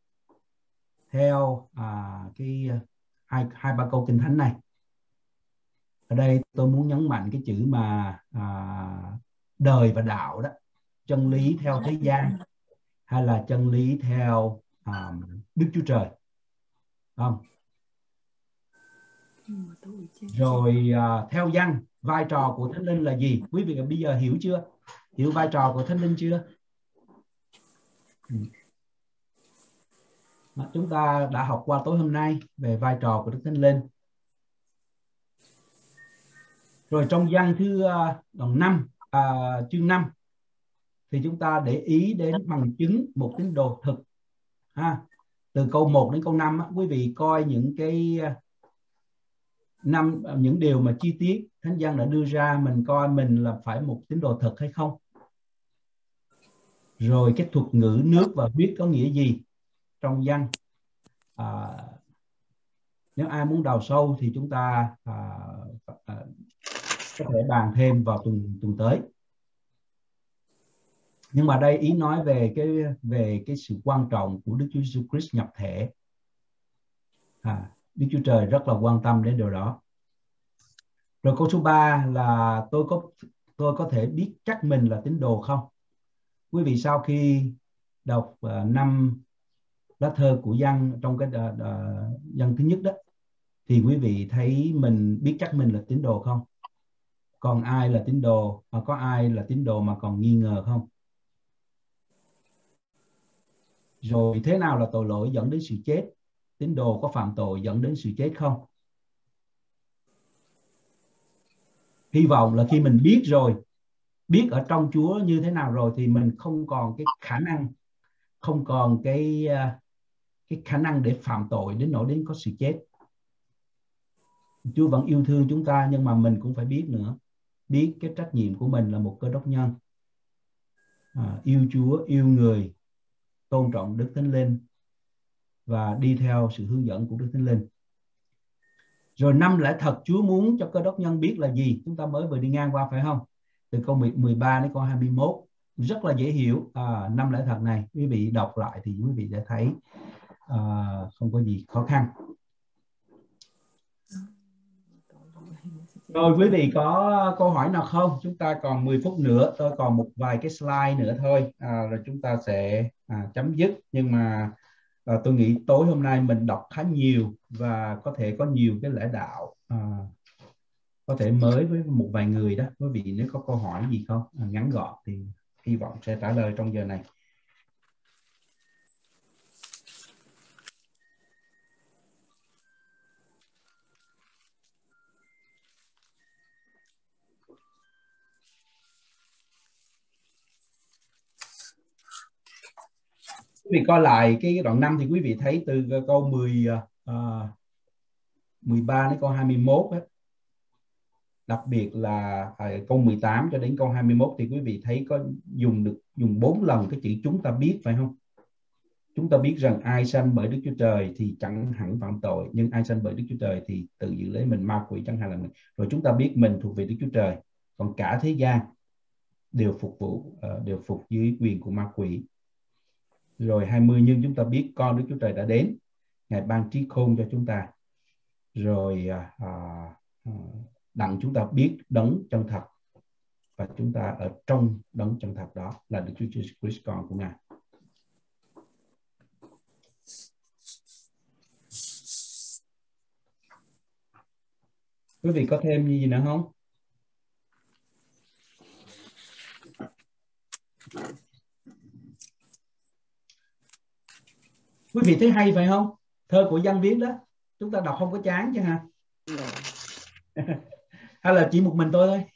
theo à, cái hai hai ba câu kinh thánh này. Ở đây tôi muốn nhấn mạnh cái chữ mà à, đời và đạo đó, chân lý theo thế gian hay là chân lý theo à, Đức Chúa Trời, không? Rồi à, theo Giăng, vai trò của Thánh Linh là gì? Quý vị bây giờ hiểu chưa? Hiểu vai trò của Thánh Linh chưa? Ừ. Chúng ta đã học qua tối hôm nay về vai trò của Đức Thánh Linh. Rồi trong Giăng thứ uh, đoạn năm, uh, chương năm thì chúng ta để ý đến bằng chứng một tín đồ thực. Ha. Từ câu một đến câu năm, quý vị coi những cái năm những điều mà chi tiết Thánh Giăng đã đưa ra, mình coi mình là phải một tín đồ thực hay không. Rồi cái thuật ngữ nước và huyết có nghĩa gì trong Giăng. À, nếu ai muốn đào sâu thì chúng ta à, à, có thể bàn thêm vào tuần tuần tới. Nhưng mà đây ý nói về cái về cái sự quan trọng của Đức Chúa Jesus Christ nhập thể. À, Đức Chúa Trời rất là quan tâm đến điều đó. Rồi câu số ba là tôi có tôi có thể biết chắc mình là tín đồ không? Quý vị sau khi đọc uh, năm lá thơ của Giăng trong cái uh, uh, Giăng thứ nhất đó, thì quý vị thấy mình biết chắc mình là tín đồ không? Còn ai là tín đồ, mà có ai là tín đồ mà còn nghi ngờ không? Rồi thế nào là tội lỗi dẫn đến sự chết? Tín đồ có phạm tội dẫn đến sự chết không? Hy vọng là khi mình biết rồi, biết ở trong Chúa như thế nào rồi, thì mình không còn cái khả năng, không còn cái cái khả năng để phạm tội đến nỗi đến có sự chết. Chúa vẫn yêu thương chúng ta, nhưng mà mình cũng phải biết nữa, biết cái trách nhiệm của mình là một cơ đốc nhân, à, yêu Chúa, yêu người, tôn trọng Đức Thánh Linh và đi theo sự hướng dẫn của Đức Thánh Linh. Rồi năm lẽ thật Chúa muốn cho cơ đốc nhân biết là gì? Chúng ta mới vừa đi ngang qua phải không? Từ câu mười ba đến câu hai mươi mốt, rất là dễ hiểu. À, năm lẽ thật này quý vị đọc lại thì quý vị sẽ thấy à, không có gì khó khăn. Rồi quý vị có câu hỏi nào không? Chúng ta còn mười phút nữa, tôi còn một vài cái slide nữa thôi, à, rồi chúng ta sẽ à, chấm dứt. Nhưng mà à, tôi nghĩ tối hôm nay mình đọc khá nhiều và có thể có nhiều cái lẽ đạo à, có thể mới với một vài người đó. Quý vị nếu có câu hỏi gì không, à, ngắn gọn thì hy vọng sẽ trả lời trong giờ này. Quý vị coi lại cái đoạn năm thì quý vị thấy từ câu mười, uh, mười ba đến câu hai mươi mốt ấy. Đặc biệt là à, câu mười tám cho đến câu hai mươi mốt thì quý vị thấy có dùng được dùng bốn lần cái chữ chúng ta biết, phải không? Chúng ta biết rằng ai sanh bởi Đức Chúa Trời thì chẳng hẳn phạm tội, nhưng ai sanh bởi Đức Chúa Trời thì tự giữ lấy mình ma quỷ chẳng hạn là mình. Rồi chúng ta biết mình thuộc về Đức Chúa Trời, còn cả thế gian đều phục vụ uh, đều phục dưới quyền của ma quỷ. Rồi hai mươi, nhưng chúng ta biết con Đức Chúa Trời đã đến, Ngài ban trí khôn cho chúng ta. Rồi uh, uh, đặng chúng ta biết đấng chân thật, và chúng ta ở trong đấng chân thật đó là Đức Chúa Jesus Christ, con của Ngài. Quý vị có thêm gì nữa không? Quý vị thấy hay phải không? Thơ của Giăng viết đó, chúng ta đọc không có chán chứ hả? Hay là chỉ một mình tôi thôi?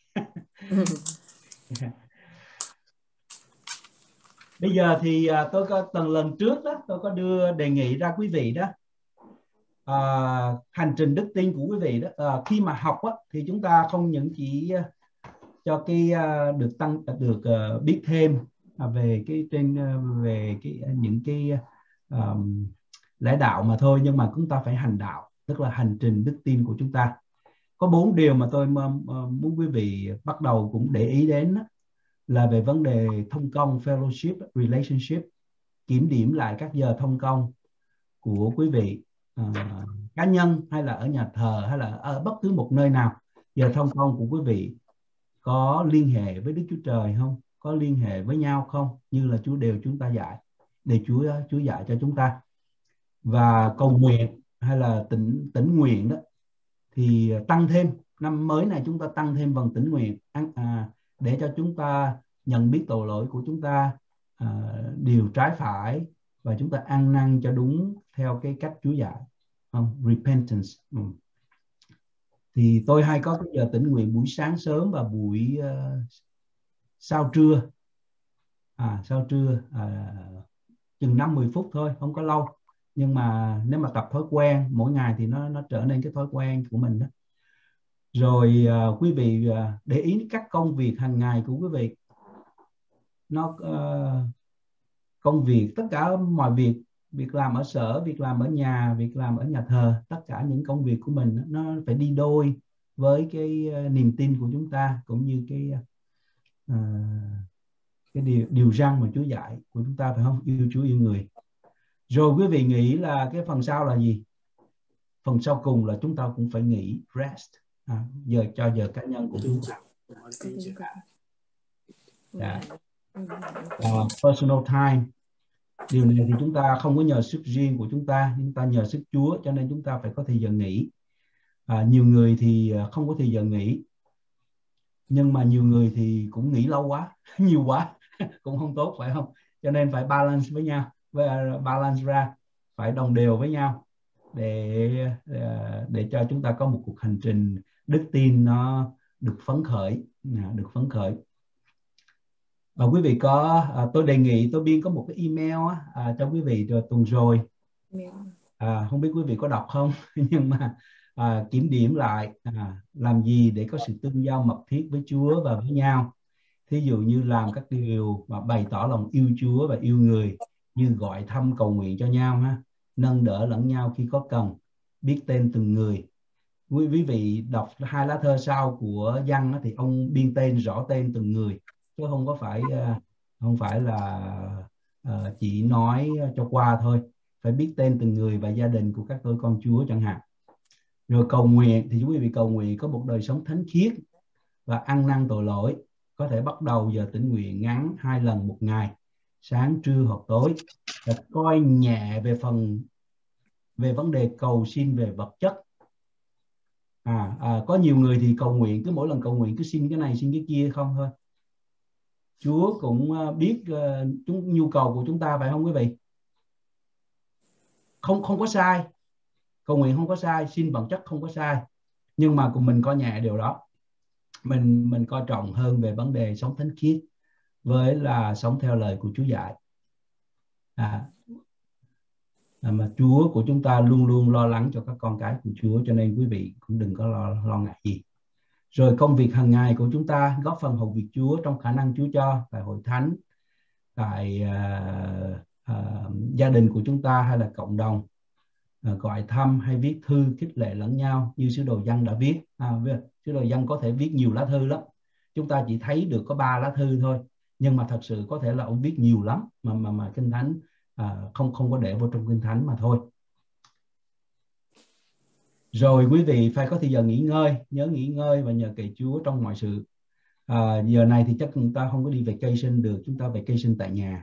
Bây giờ thì tôi có từng lần trước đó, tôi có đưa đề nghị ra quý vị đó, à, hành trình đức tin của quý vị đó, à, khi mà học á, thì chúng ta không những chỉ cho cái uh, được tăng được uh, biết thêm uh, về cái trên uh, về cái uh, những cái um, lẽ đạo mà thôi, nhưng mà chúng ta phải hành đạo, tức là hành trình đức tin của chúng ta. Có bốn điều mà tôi muốn quý vị bắt đầu cũng để ý đến đó, là về vấn đề thông công, fellowship, relationship, kiểm điểm lại các giờ thông công của quý vị, uh, cá nhân hay là ở nhà thờ hay là ở bất cứ một nơi nào. Giờ thông công của quý vị có liên hệ với Đức Chúa Trời không? Có liên hệ với nhau không? Như là Chúa đều chúng ta dạy, để Chúa Chúa dạy cho chúng ta. Và cầu nguyện hay là tỉnh tỉnh nguyện đó thì tăng thêm, năm mới này chúng ta tăng thêm phần tỉnh nguyện à, để cho chúng ta nhận biết tội lỗi của chúng ta, à, điều trái phải, và chúng ta ăn năn cho đúng theo cái cách Chúa dạy, không? Repentance. Ừ. Thì tôi hay có cái giờ tỉnh nguyện buổi sáng sớm và buổi uh, sau trưa, à, sau trưa à, chừng năm mười phút thôi, không có lâu. Nhưng mà nếu mà tập thói quen mỗi ngày thì nó nó trở nên cái thói quen của mình đó. Rồi uh, quý vị uh, để ý các công việc hàng ngày của quý vị, nó uh, công việc, tất cả mọi việc, việc làm ở sở, việc làm ở nhà, việc làm ở nhà thờ, tất cả những công việc của mình nó phải đi đôi với cái uh, niềm tin của chúng ta, cũng như cái uh, cái điều điều răn mà Chúa dạy của chúng ta, phải không? Yêu Chúa, yêu người. Rồi quý vị nghĩ là cái phần sau là gì? phần sau cùng là chúng ta cũng phải nghỉ rest, à, giờ cho giờ cá nhân của chúng ta. Yeah. Uh, personal time, điều này thì chúng ta không có nhờ sức riêng của chúng ta, chúng ta nhờ sức Chúa, cho nên chúng ta phải có thời giờ nghỉ. À, nhiều người thì không có thời giờ nghỉ, nhưng mà nhiều người thì cũng nghỉ lâu quá, nhiều quá cũng không tốt, phải không? Cho nên phải balance với nhau, với balance ra, phải đồng đều với nhau để để cho chúng ta có một cuộc hành trình đức tin nó được phấn khởi, được phấn khởi. Và quý vị có, à, tôi đề nghị tôi biên có một cái email á, à, cho quý vị rồi tuần rồi, à, không biết quý vị có đọc không, nhưng mà à, kiểm điểm lại à, làm gì để có sự tương giao mật thiết với Chúa và với nhau. Thí dụ như làm các điều mà bày tỏ lòng yêu Chúa và yêu người, như gọi thăm cầu nguyện cho nhau, ha, nâng đỡ lẫn nhau khi có cần, biết tên từng người. Quý, quý vị đọc hai lá thơ sau của Văn thì ông biên tên rõ tên từng người, chứ không có phải không phải là uh, chỉ nói cho qua thôi, phải biết tên từng người và gia đình của các tôi con Chúa chẳng hạn. Rồi cầu nguyện thì quý vị cầu nguyện có một đời sống thánh khiết và ăn năn tội lỗi, có thể bắt đầu giờ tĩnh nguyện ngắn hai lần một ngày, sáng trưa hoặc tối, và coi nhẹ về phần về vấn đề cầu xin về vật chất. À, à, có nhiều người thì cầu nguyện cứ mỗi lần cầu nguyện cứ xin cái này xin cái kia không thôi. Chúa cũng biết uh, chúng, nhu cầu của chúng ta, phải không quý vị? Không không có sai, cầu nguyện không có sai, xin vật chất không có sai, nhưng mà cùng mình coi nhẹ điều đó. Mình mình coi trọng hơn về vấn đề sống thánh khiết với là sống theo lời của Chúa dạy. À, mà Chúa của chúng ta luôn luôn lo lắng cho các con cái của Chúa, cho nên quý vị cũng đừng có lo, lo ngại gì. Rồi công việc hàng ngày của chúng ta góp phần hầu việc Chúa trong khả năng Chúa cho, tại hội thánh, tại uh, uh, gia đình của chúng ta hay là cộng đồng, uh, gọi thăm hay viết thư khích lệ lẫn nhau như sứ đồ Giăng đã viết. À, sứ đồ Giăng có thể viết nhiều lá thư lắm, chúng ta chỉ thấy được có ba lá thư thôi, nhưng mà thật sự có thể là ông viết nhiều lắm mà mà mà Kinh Thánh à, không không có để vô trong Kinh Thánh mà thôi. Rồi quý vị phải có thời giờ nghỉ ngơi, nhớ nghỉ ngơi và nhờ cậy Chúa trong mọi sự. À, giờ này thì chắc chúng ta không có đi vacation được, chúng ta vacation tại nhà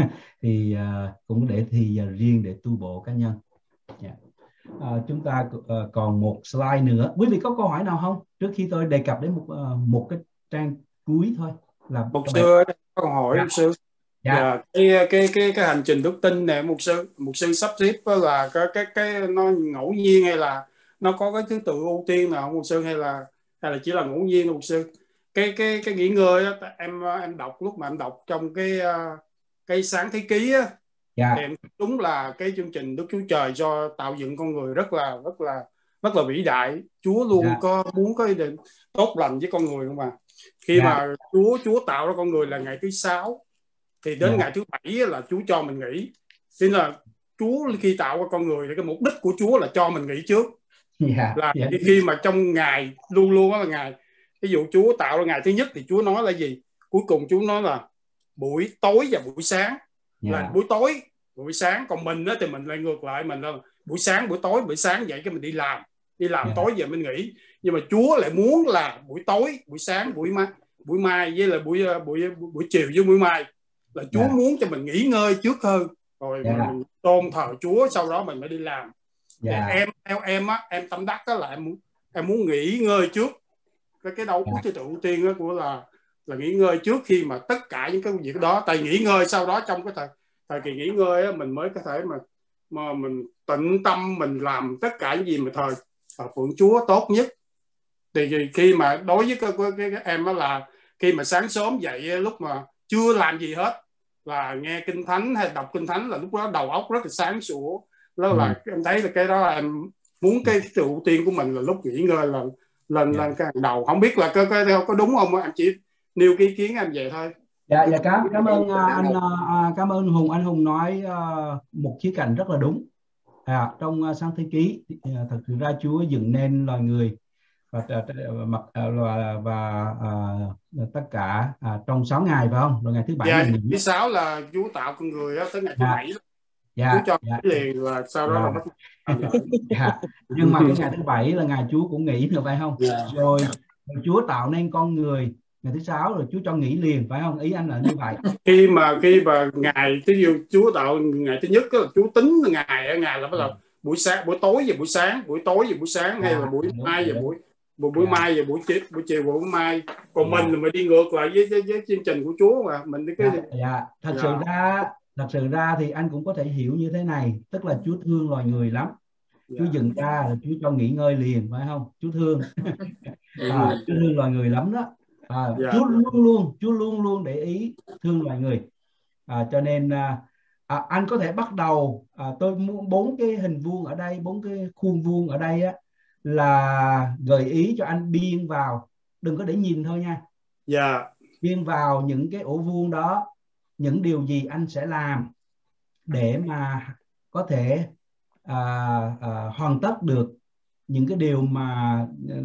thì à, cũng để thì giờ riêng để tu bộ cá nhân. Yeah. À, chúng ta uh, còn một slide nữa. Quý vị có câu hỏi nào không? Trước khi tôi đề cập đến một uh, một cái trang cuối thôi. Là mục sư có câu hỏi. Mục sư. Dạ. Dạ, cái cái cái cái hành trình đức tin này mục sư mục sư sắp xếp là cái cái cái nó ngẫu nhiên hay là nó có cái thứ tự ưu tiên nào không mục sư, hay là hay là chỉ là ngẫu nhiên mục sư? Cái cái cái nghỉ ngơi á, em em đọc lúc mà em đọc trong cái cái sáng thế ký á, dạ. Thì đúng là cái chương trình Đức Chúa Trời cho tạo dựng con người rất là rất là rất là vĩ đại. Chúa luôn dạ. có muốn có ý định tốt lành với con người không à? Khi dạ. mà Chúa Chúa tạo ra con người là ngày thứ sáu, thì đến dạ. ngày thứ bảy là Chúa cho mình nghỉ. Nên là Chúa khi tạo ra con người thì cái mục đích của Chúa là cho mình nghỉ trước. Dạ. Là dạ. khi mà trong ngày luôn luôn đó là ngày, ví dụ Chúa tạo ra ngày thứ nhất thì Chúa nói là gì? Cuối cùng Chúa nói là buổi tối và buổi sáng. Yeah. Là buổi tối, buổi sáng. Còn mình đó, thì mình lại ngược lại, mình là buổi sáng, buổi tối, buổi sáng dậy cái mình đi làm, đi làm yeah. tối về mình nghỉ. Nhưng mà Chúa lại muốn là buổi tối, buổi sáng, buổi mai, buổi mai với là buổi buổi buổi chiều với buổi mai là Chúa yeah. muốn cho mình nghỉ ngơi trước hơn, rồi yeah. mình tôn thờ Chúa, sau đó mình mới đi làm. Yeah. Em theo em á, em tâm đắc đó là em muốn em muốn nghỉ ngơi trước. Cái cái đâu của thứ tự ưu tiên đó của là là nghỉ ngơi trước khi mà tất cả những cái việc đó. Tại nghỉ ngơi sau đó trong cái thời thời kỳ nghỉ ngơi á, mình mới có thể mà mà mình tịnh tâm, mình làm tất cả những gì mà thời phượng Chúa tốt nhất. Thì khi mà đối với cái, cái, cái, cái em đó là khi mà sáng sớm dậy lúc mà chưa làm gì hết là nghe Kinh Thánh hay đọc Kinh Thánh là lúc đó đầu óc rất là sáng sủa. Đó là ừ. em thấy là cái đó là em muốn cái sự ưu tiên của mình là lúc nghỉ ngơi là lên lên cái hàng đầu. Không biết là có, có, có đúng không, em chỉ nêu cái ý kiến em vậy thôi. Dạ, dạ cảm, cảm ơn anh cảm ơn Hùng. Anh Hùng nói uh, một khía cạnh rất là đúng. À, trong uh, sáng thế ký uh, thật sự ra Chúa dựng nên loài người và và, và, và uh, tất cả uh, trong sáu ngày phải không? Rồi ngày thứ bảy dạ, ngày thứ sáu là Chúa tạo con người đó, tới ngày thứ dạ. bảy. Dạ, Chúa cho dạ. nghỉ liền và sau đó Dạ. là bắt đầu làm lại. Dạ. Nhưng mà cái ngày thứ bảy là ngày Chúa cũng nghỉ nữa phải không? Dạ. Rồi, rồi Chúa tạo nên con người ngày thứ sáu rồi Chúa cho nghỉ liền phải không? Ý anh là như vậy. Khi mà khi mà ngày ví dụ Chúa tạo ngày thứ nhất là Chúa tính ngày ngày là bắt đầu buổi sáng, buổi tối và buổi sáng, buổi tối và buổi sáng, hay là buổi mai và buổi buổi buổi mai và buổi chiều, buổi chiều và buổi mai. Còn mình là mình đi ngược lại với, với, với chương trình của Chúa mà mình đi cái Dạ, dạ. Thật dạ. sự ra thật sự ra thì anh cũng có thể hiểu như thế này, tức là Chúa thương loài người lắm. Chúa Dạ. dựng ra là Chúa cho nghỉ ngơi liền phải không? Chúa thương. À, Chúa thương loài người lắm đó. À, Dạ. Chúa luôn luôn Chúa luôn luôn để ý thương loài người. À, cho nên à, à, anh có thể bắt đầu à, tôi muốn bốn cái hình vuông ở đây, bốn cái khuôn vuông ở đây á, là gợi ý cho anh biên vào, đừng có để nhìn thôi nha. Dạ. Biên vào những cái ổ vuông đó những điều gì anh sẽ làm để mà có thể à, à, hoàn tất được những cái điều mà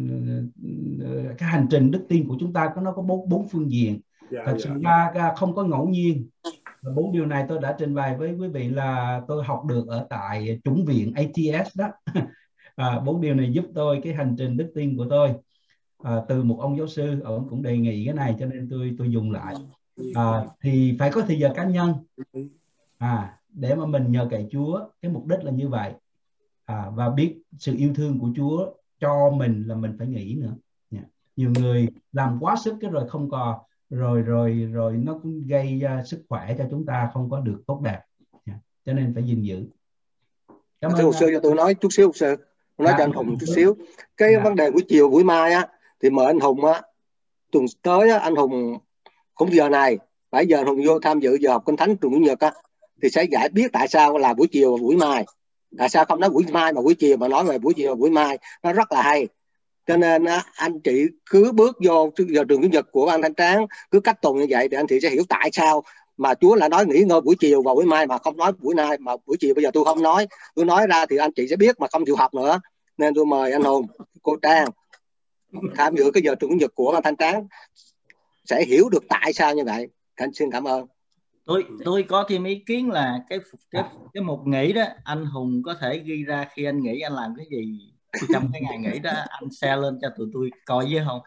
cái hành trình đức tin của chúng ta có nó có bốn bốn phương diện. Dạ, Thật dạ. sự ra không có ngẫu nhiên. Bốn điều này tôi đã trình bày với quý vị là tôi học được ở tại chủng viện a tê ét đó. À, bốn điều này giúp tôi cái hành trình đức tin của tôi. À, từ một ông giáo sư, ông cũng đề nghị cái này cho nên tôi tôi dùng lại. À, thì phải có thời giờ cá nhân à, để mà mình nhờ cậy Chúa, cái mục đích là như vậy. À, và biết sự yêu thương của Chúa cho mình là mình phải nghĩ nữa. Yeah. Nhiều người làm quá sức cái rồi không còn rồi rồi rồi nó cũng gây uh, sức khỏe cho chúng ta không có được tốt đẹp. Yeah. Cho nên phải gìn giữ. Cảm ơn. Thưa sư, cho tôi nói chút xíu sư, tôi nói dạ, cho anh Hùng chút xíu. Cái dạ. vấn đề buổi chiều buổi mai á thì mời anh Hùng á, tuần tới á, anh Hùng cũng giờ này bảy giờ anh Hùng vô tham dự giờ học kinh thánh tuần chủ nhật á, thì sẽ giải biết tại sao là buổi chiều và buổi mai, tại sao không nói buổi mai mà buổi chiều, mà nói về buổi chiều và buổi mai, nó rất là hay. Cho nên á, anh chị cứ bước vô giờ trường chủ nhật của Ban Thánh Tráng, cứ cách tuần như vậy thì anh chị sẽ hiểu tại sao mà Chúa lại nói nghỉ ngơi buổi chiều và buổi mai mà không nói buổi nay, mà buổi chiều bây giờ tôi không nói, tôi nói ra thì anh chị sẽ biết mà không chịu học nữa. Nên tôi mời anh Hùng, cô Trang tham dự cái giờ trường chủ nhật của Ban Thánh Tráng sẽ hiểu được tại sao như vậy. Anh xin cảm ơn. Tôi tôi có thêm ý kiến là cái cái cái mục nghỉ đó anh Hùng có thể ghi ra khi anh nghỉ anh làm cái gì trong cái ngày nghỉ đó, anh share lên cho tụi tôi coi với không?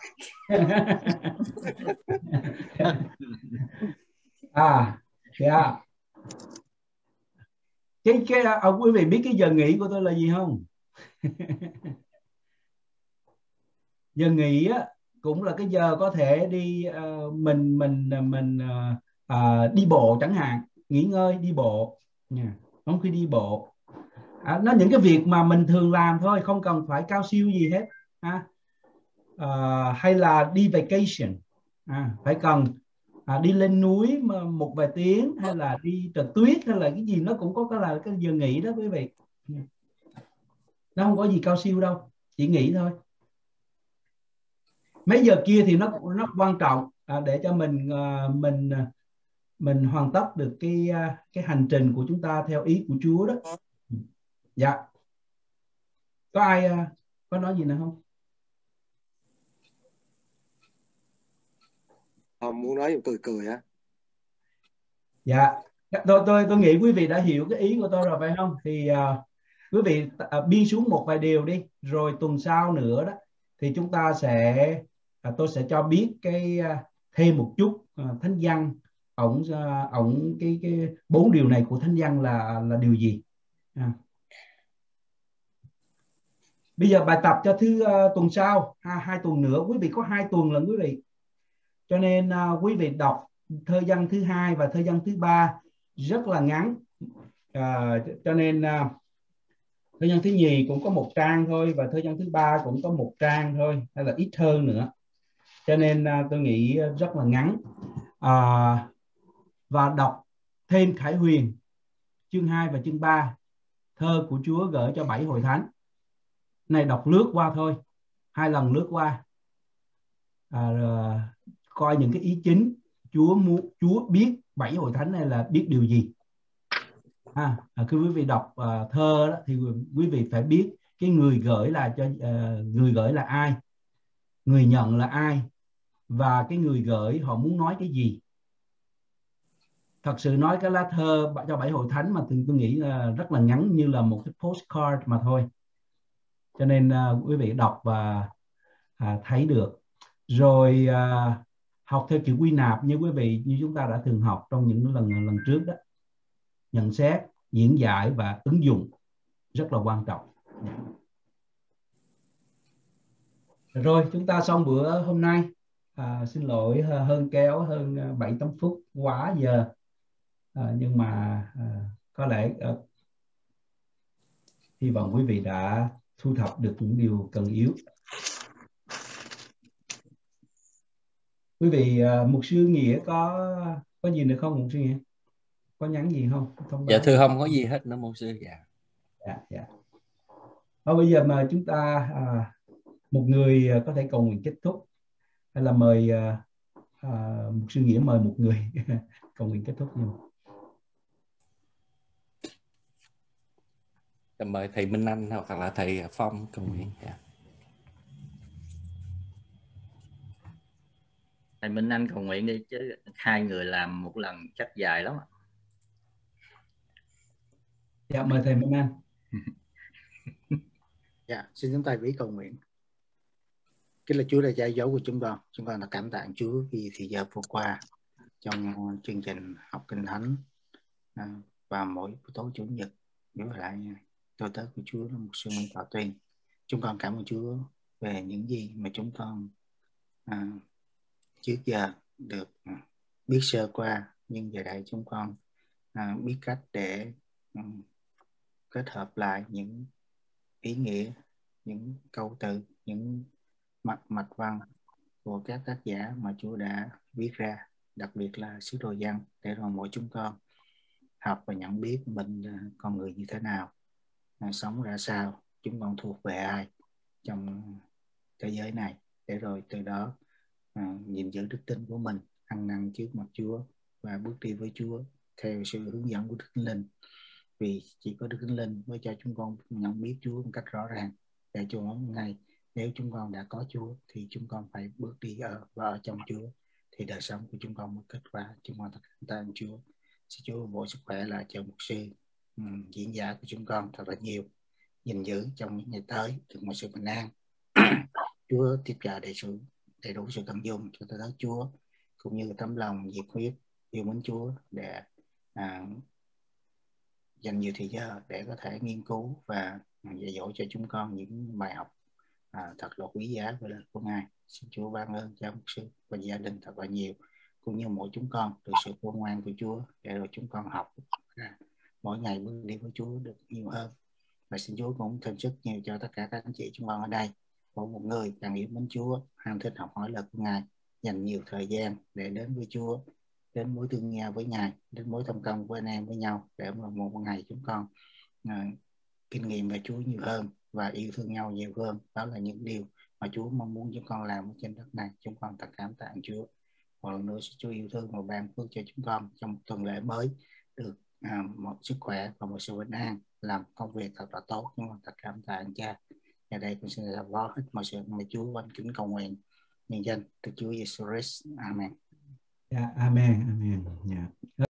À, yeah. Cái cái à, quý vị biết cái giờ nghỉ của tôi là gì không? Giờ nghỉ á cũng là cái giờ có thể đi uh, mình mình mình uh, uh, đi bộ chẳng hạn, nghỉ ngơi đi bộ nha, không khi đi bộ. À, nó những cái việc mà mình thường làm thôi, không cần phải cao siêu gì hết. À, uh, hay là đi vacation, à, phải cần à, đi lên núi mà một vài tiếng, hay là đi trượt tuyết, hay là cái gì nó cũng có cái là cái giờ nghỉ đó quý vị. Nó không có gì cao siêu đâu, chỉ nghỉ thôi. Mấy giờ kia thì nó nó quan trọng à, để cho mình uh, mình mình hoàn tất được cái uh, cái hành trình của chúng ta theo ý của Chúa đó. Dạ. Có ai uh, có nói gì nữa không? Không muốn nói cười cười á. Dạ. Tôi tôi tôi nghĩ quý vị đã hiểu cái ý của tôi rồi phải không? Thì uh, quý vị uh, biên xuống một vài điều đi, rồi tuần sau nữa đó thì chúng ta sẽ À, tôi sẽ cho biết cái uh, thêm một chút uh, Thánh Văn, ổng uh, ổng cái cái bốn điều này của Thánh Văn là là điều gì. À. Bây giờ bài tập cho thứ uh, tuần sau, ha, hai tuần nữa, quý vị có hai tuần lần quý vị, cho nên uh, quý vị đọc thơ văn thứ hai và thơ văn thứ ba rất là ngắn, uh, cho nên uh, thơ văn thứ nhì cũng có một trang thôi, và thơ văn thứ ba cũng có một trang thôi, hay là ít hơn nữa. Cho nên uh, tôi nghĩ rất là ngắn. À, và đọc thêm Khải Huyền chương hai và chương ba, thơ của Chúa gửi cho bảy hội thánh. Này đọc lướt qua thôi, hai lần lướt qua, à, coi những cái ý chính Chúa muốn Chúa biết bảy hội thánh này là biết điều gì. À, khi quý vị đọc uh, thơ đó, thì quý vị phải biết cái người gửi là cho uh, người gửi là ai, người nhận là ai, và cái người gửi họ muốn nói cái gì. thật sự nói cái lá thơ cho bảy hội thánh mà tôi, tôi nghĩ là rất là ngắn, như là một cái postcard mà thôi, cho nên uh, quý vị đọc và uh, thấy được rồi. Uh, học theo kiểu quy nạp như quý vị, như chúng ta đã thường học trong những lần lần trước đó, nhận xét, diễn giải và ứng dụng rất là quan trọng. Rồi chúng ta xong bữa hôm nay. À, xin lỗi hơn kéo hơn bảy tám phút quá giờ, à, nhưng mà à, có lẽ à, hy vọng quý vị đã thu thập được những điều cần yếu. Quý vị, à, mục sư Nghĩa có có gì nữa không? Mục sư Nghĩa có nhắn gì không? Thông Dạ báo. thưa không có gì hết nữa mục sư. Dạ. Dạ, dạ. Thôi bây giờ mà chúng ta à, một người có thể cầu nguyện kết thúc, hay là mời à, à, mục sư Nghĩa mời một người cầu nguyện kết thúc luôn. Mời thầy Minh Anh hoặc là thầy Phong cầu nguyện. Dạ. Thầy Minh Anh cầu nguyện đi, chứ hai người làm một lần chắc dài lắm. Dạ, mời thầy Minh Anh. Dạ, xin chúng ta vĩ cầu nguyện. Kính là Chúa là cha dấu của chúng con, chúng con là cảm tạ Chúa vì thời giờ vừa qua trong chương trình học kinh thánh à, và mỗi buổi tối chủ nhật nhớ lại tôi tớ của Chúa là một sư môn Tào Tuyên. Chúng con cảm ơn Chúa về những gì mà chúng con à, trước giờ được biết sơ qua, nhưng giờ đây chúng con à, biết cách để um, kết hợp lại những ý nghĩa, những câu từ, những mạch mạch văn của các tác giả mà Chúa đã viết ra, đặc biệt là sứ đồ Giăng, để rồi mỗi chúng con học và nhận biết mình là con người như thế nào, sống ra sao, chúng con thuộc về ai trong thế giới này, để rồi từ đó à, gìn giữ đức tin của mình, ăn năn trước mặt Chúa và bước đi với Chúa theo sự hướng dẫn của Đức Thánh Linh. Vì chỉ có Đức Thánh Linh mới cho chúng con nhận biết Chúa một cách rõ ràng, để cho mỗi ngày nếu chúng con đã có Chúa thì chúng con phải bước đi ở và ở trong Chúa, thì đời sống của chúng con mới kết quả. Chúng con thật cảm ơn Chúa. Xin Chúa bổ sức khỏe là cho mục sư um, diễn giả của chúng con thật là nhiều, gìn giữ trong những ngày tới được mọi sự bình an. Chúa tiếp trợ đầy sự đầy đủ sự tận dụng cho tới Chúa, cũng như tấm lòng nhiệt huyết yêu mến Chúa để à, dành nhiều thời giờ để có thể nghiên cứu và dạy dỗ cho chúng con những bài học à, thật là quý giá về lời của Ngài. Xin Chúa ban ơn cho mục sư và gia đình thật là nhiều, cũng như mỗi chúng con được sự khôn ngoan của Chúa, để rồi chúng con học à, mỗi ngày bước đi với Chúa được nhiều hơn. Và xin Chúa cũng thêm sức nhiều cho tất cả các anh chị chúng con ở đây, mỗi một người càng yêu mến Chúa, ham thích học hỏi lời của Ngài, dành nhiều thời gian để đến với Chúa, đến mối tương nhau với Ngài, đến mối thông công với anh em với nhau, để một, một ngày chúng con à, kinh nghiệm về Chúa nhiều hơn và yêu thương nhau nhiều hơn. Đó là những điều mà Chúa mong muốn chúng con làm ở trên đất này. Chúng con thật cảm tạ Chúa. Một lần nữa xin Chúa yêu thương và ban phước cho chúng con trong một tuần lễ mới, được à, một sức khỏe và một sự bình an, làm công việc thật là tốt. Chúng con thật cảm tạ anh Cha. Ở đây con xin là vó hết mọi sự mà Chúa van kính cầu nguyện nhân danh Đức Chúa Giêsu Christ. Amen. Yeah, amen, amen. Yeah.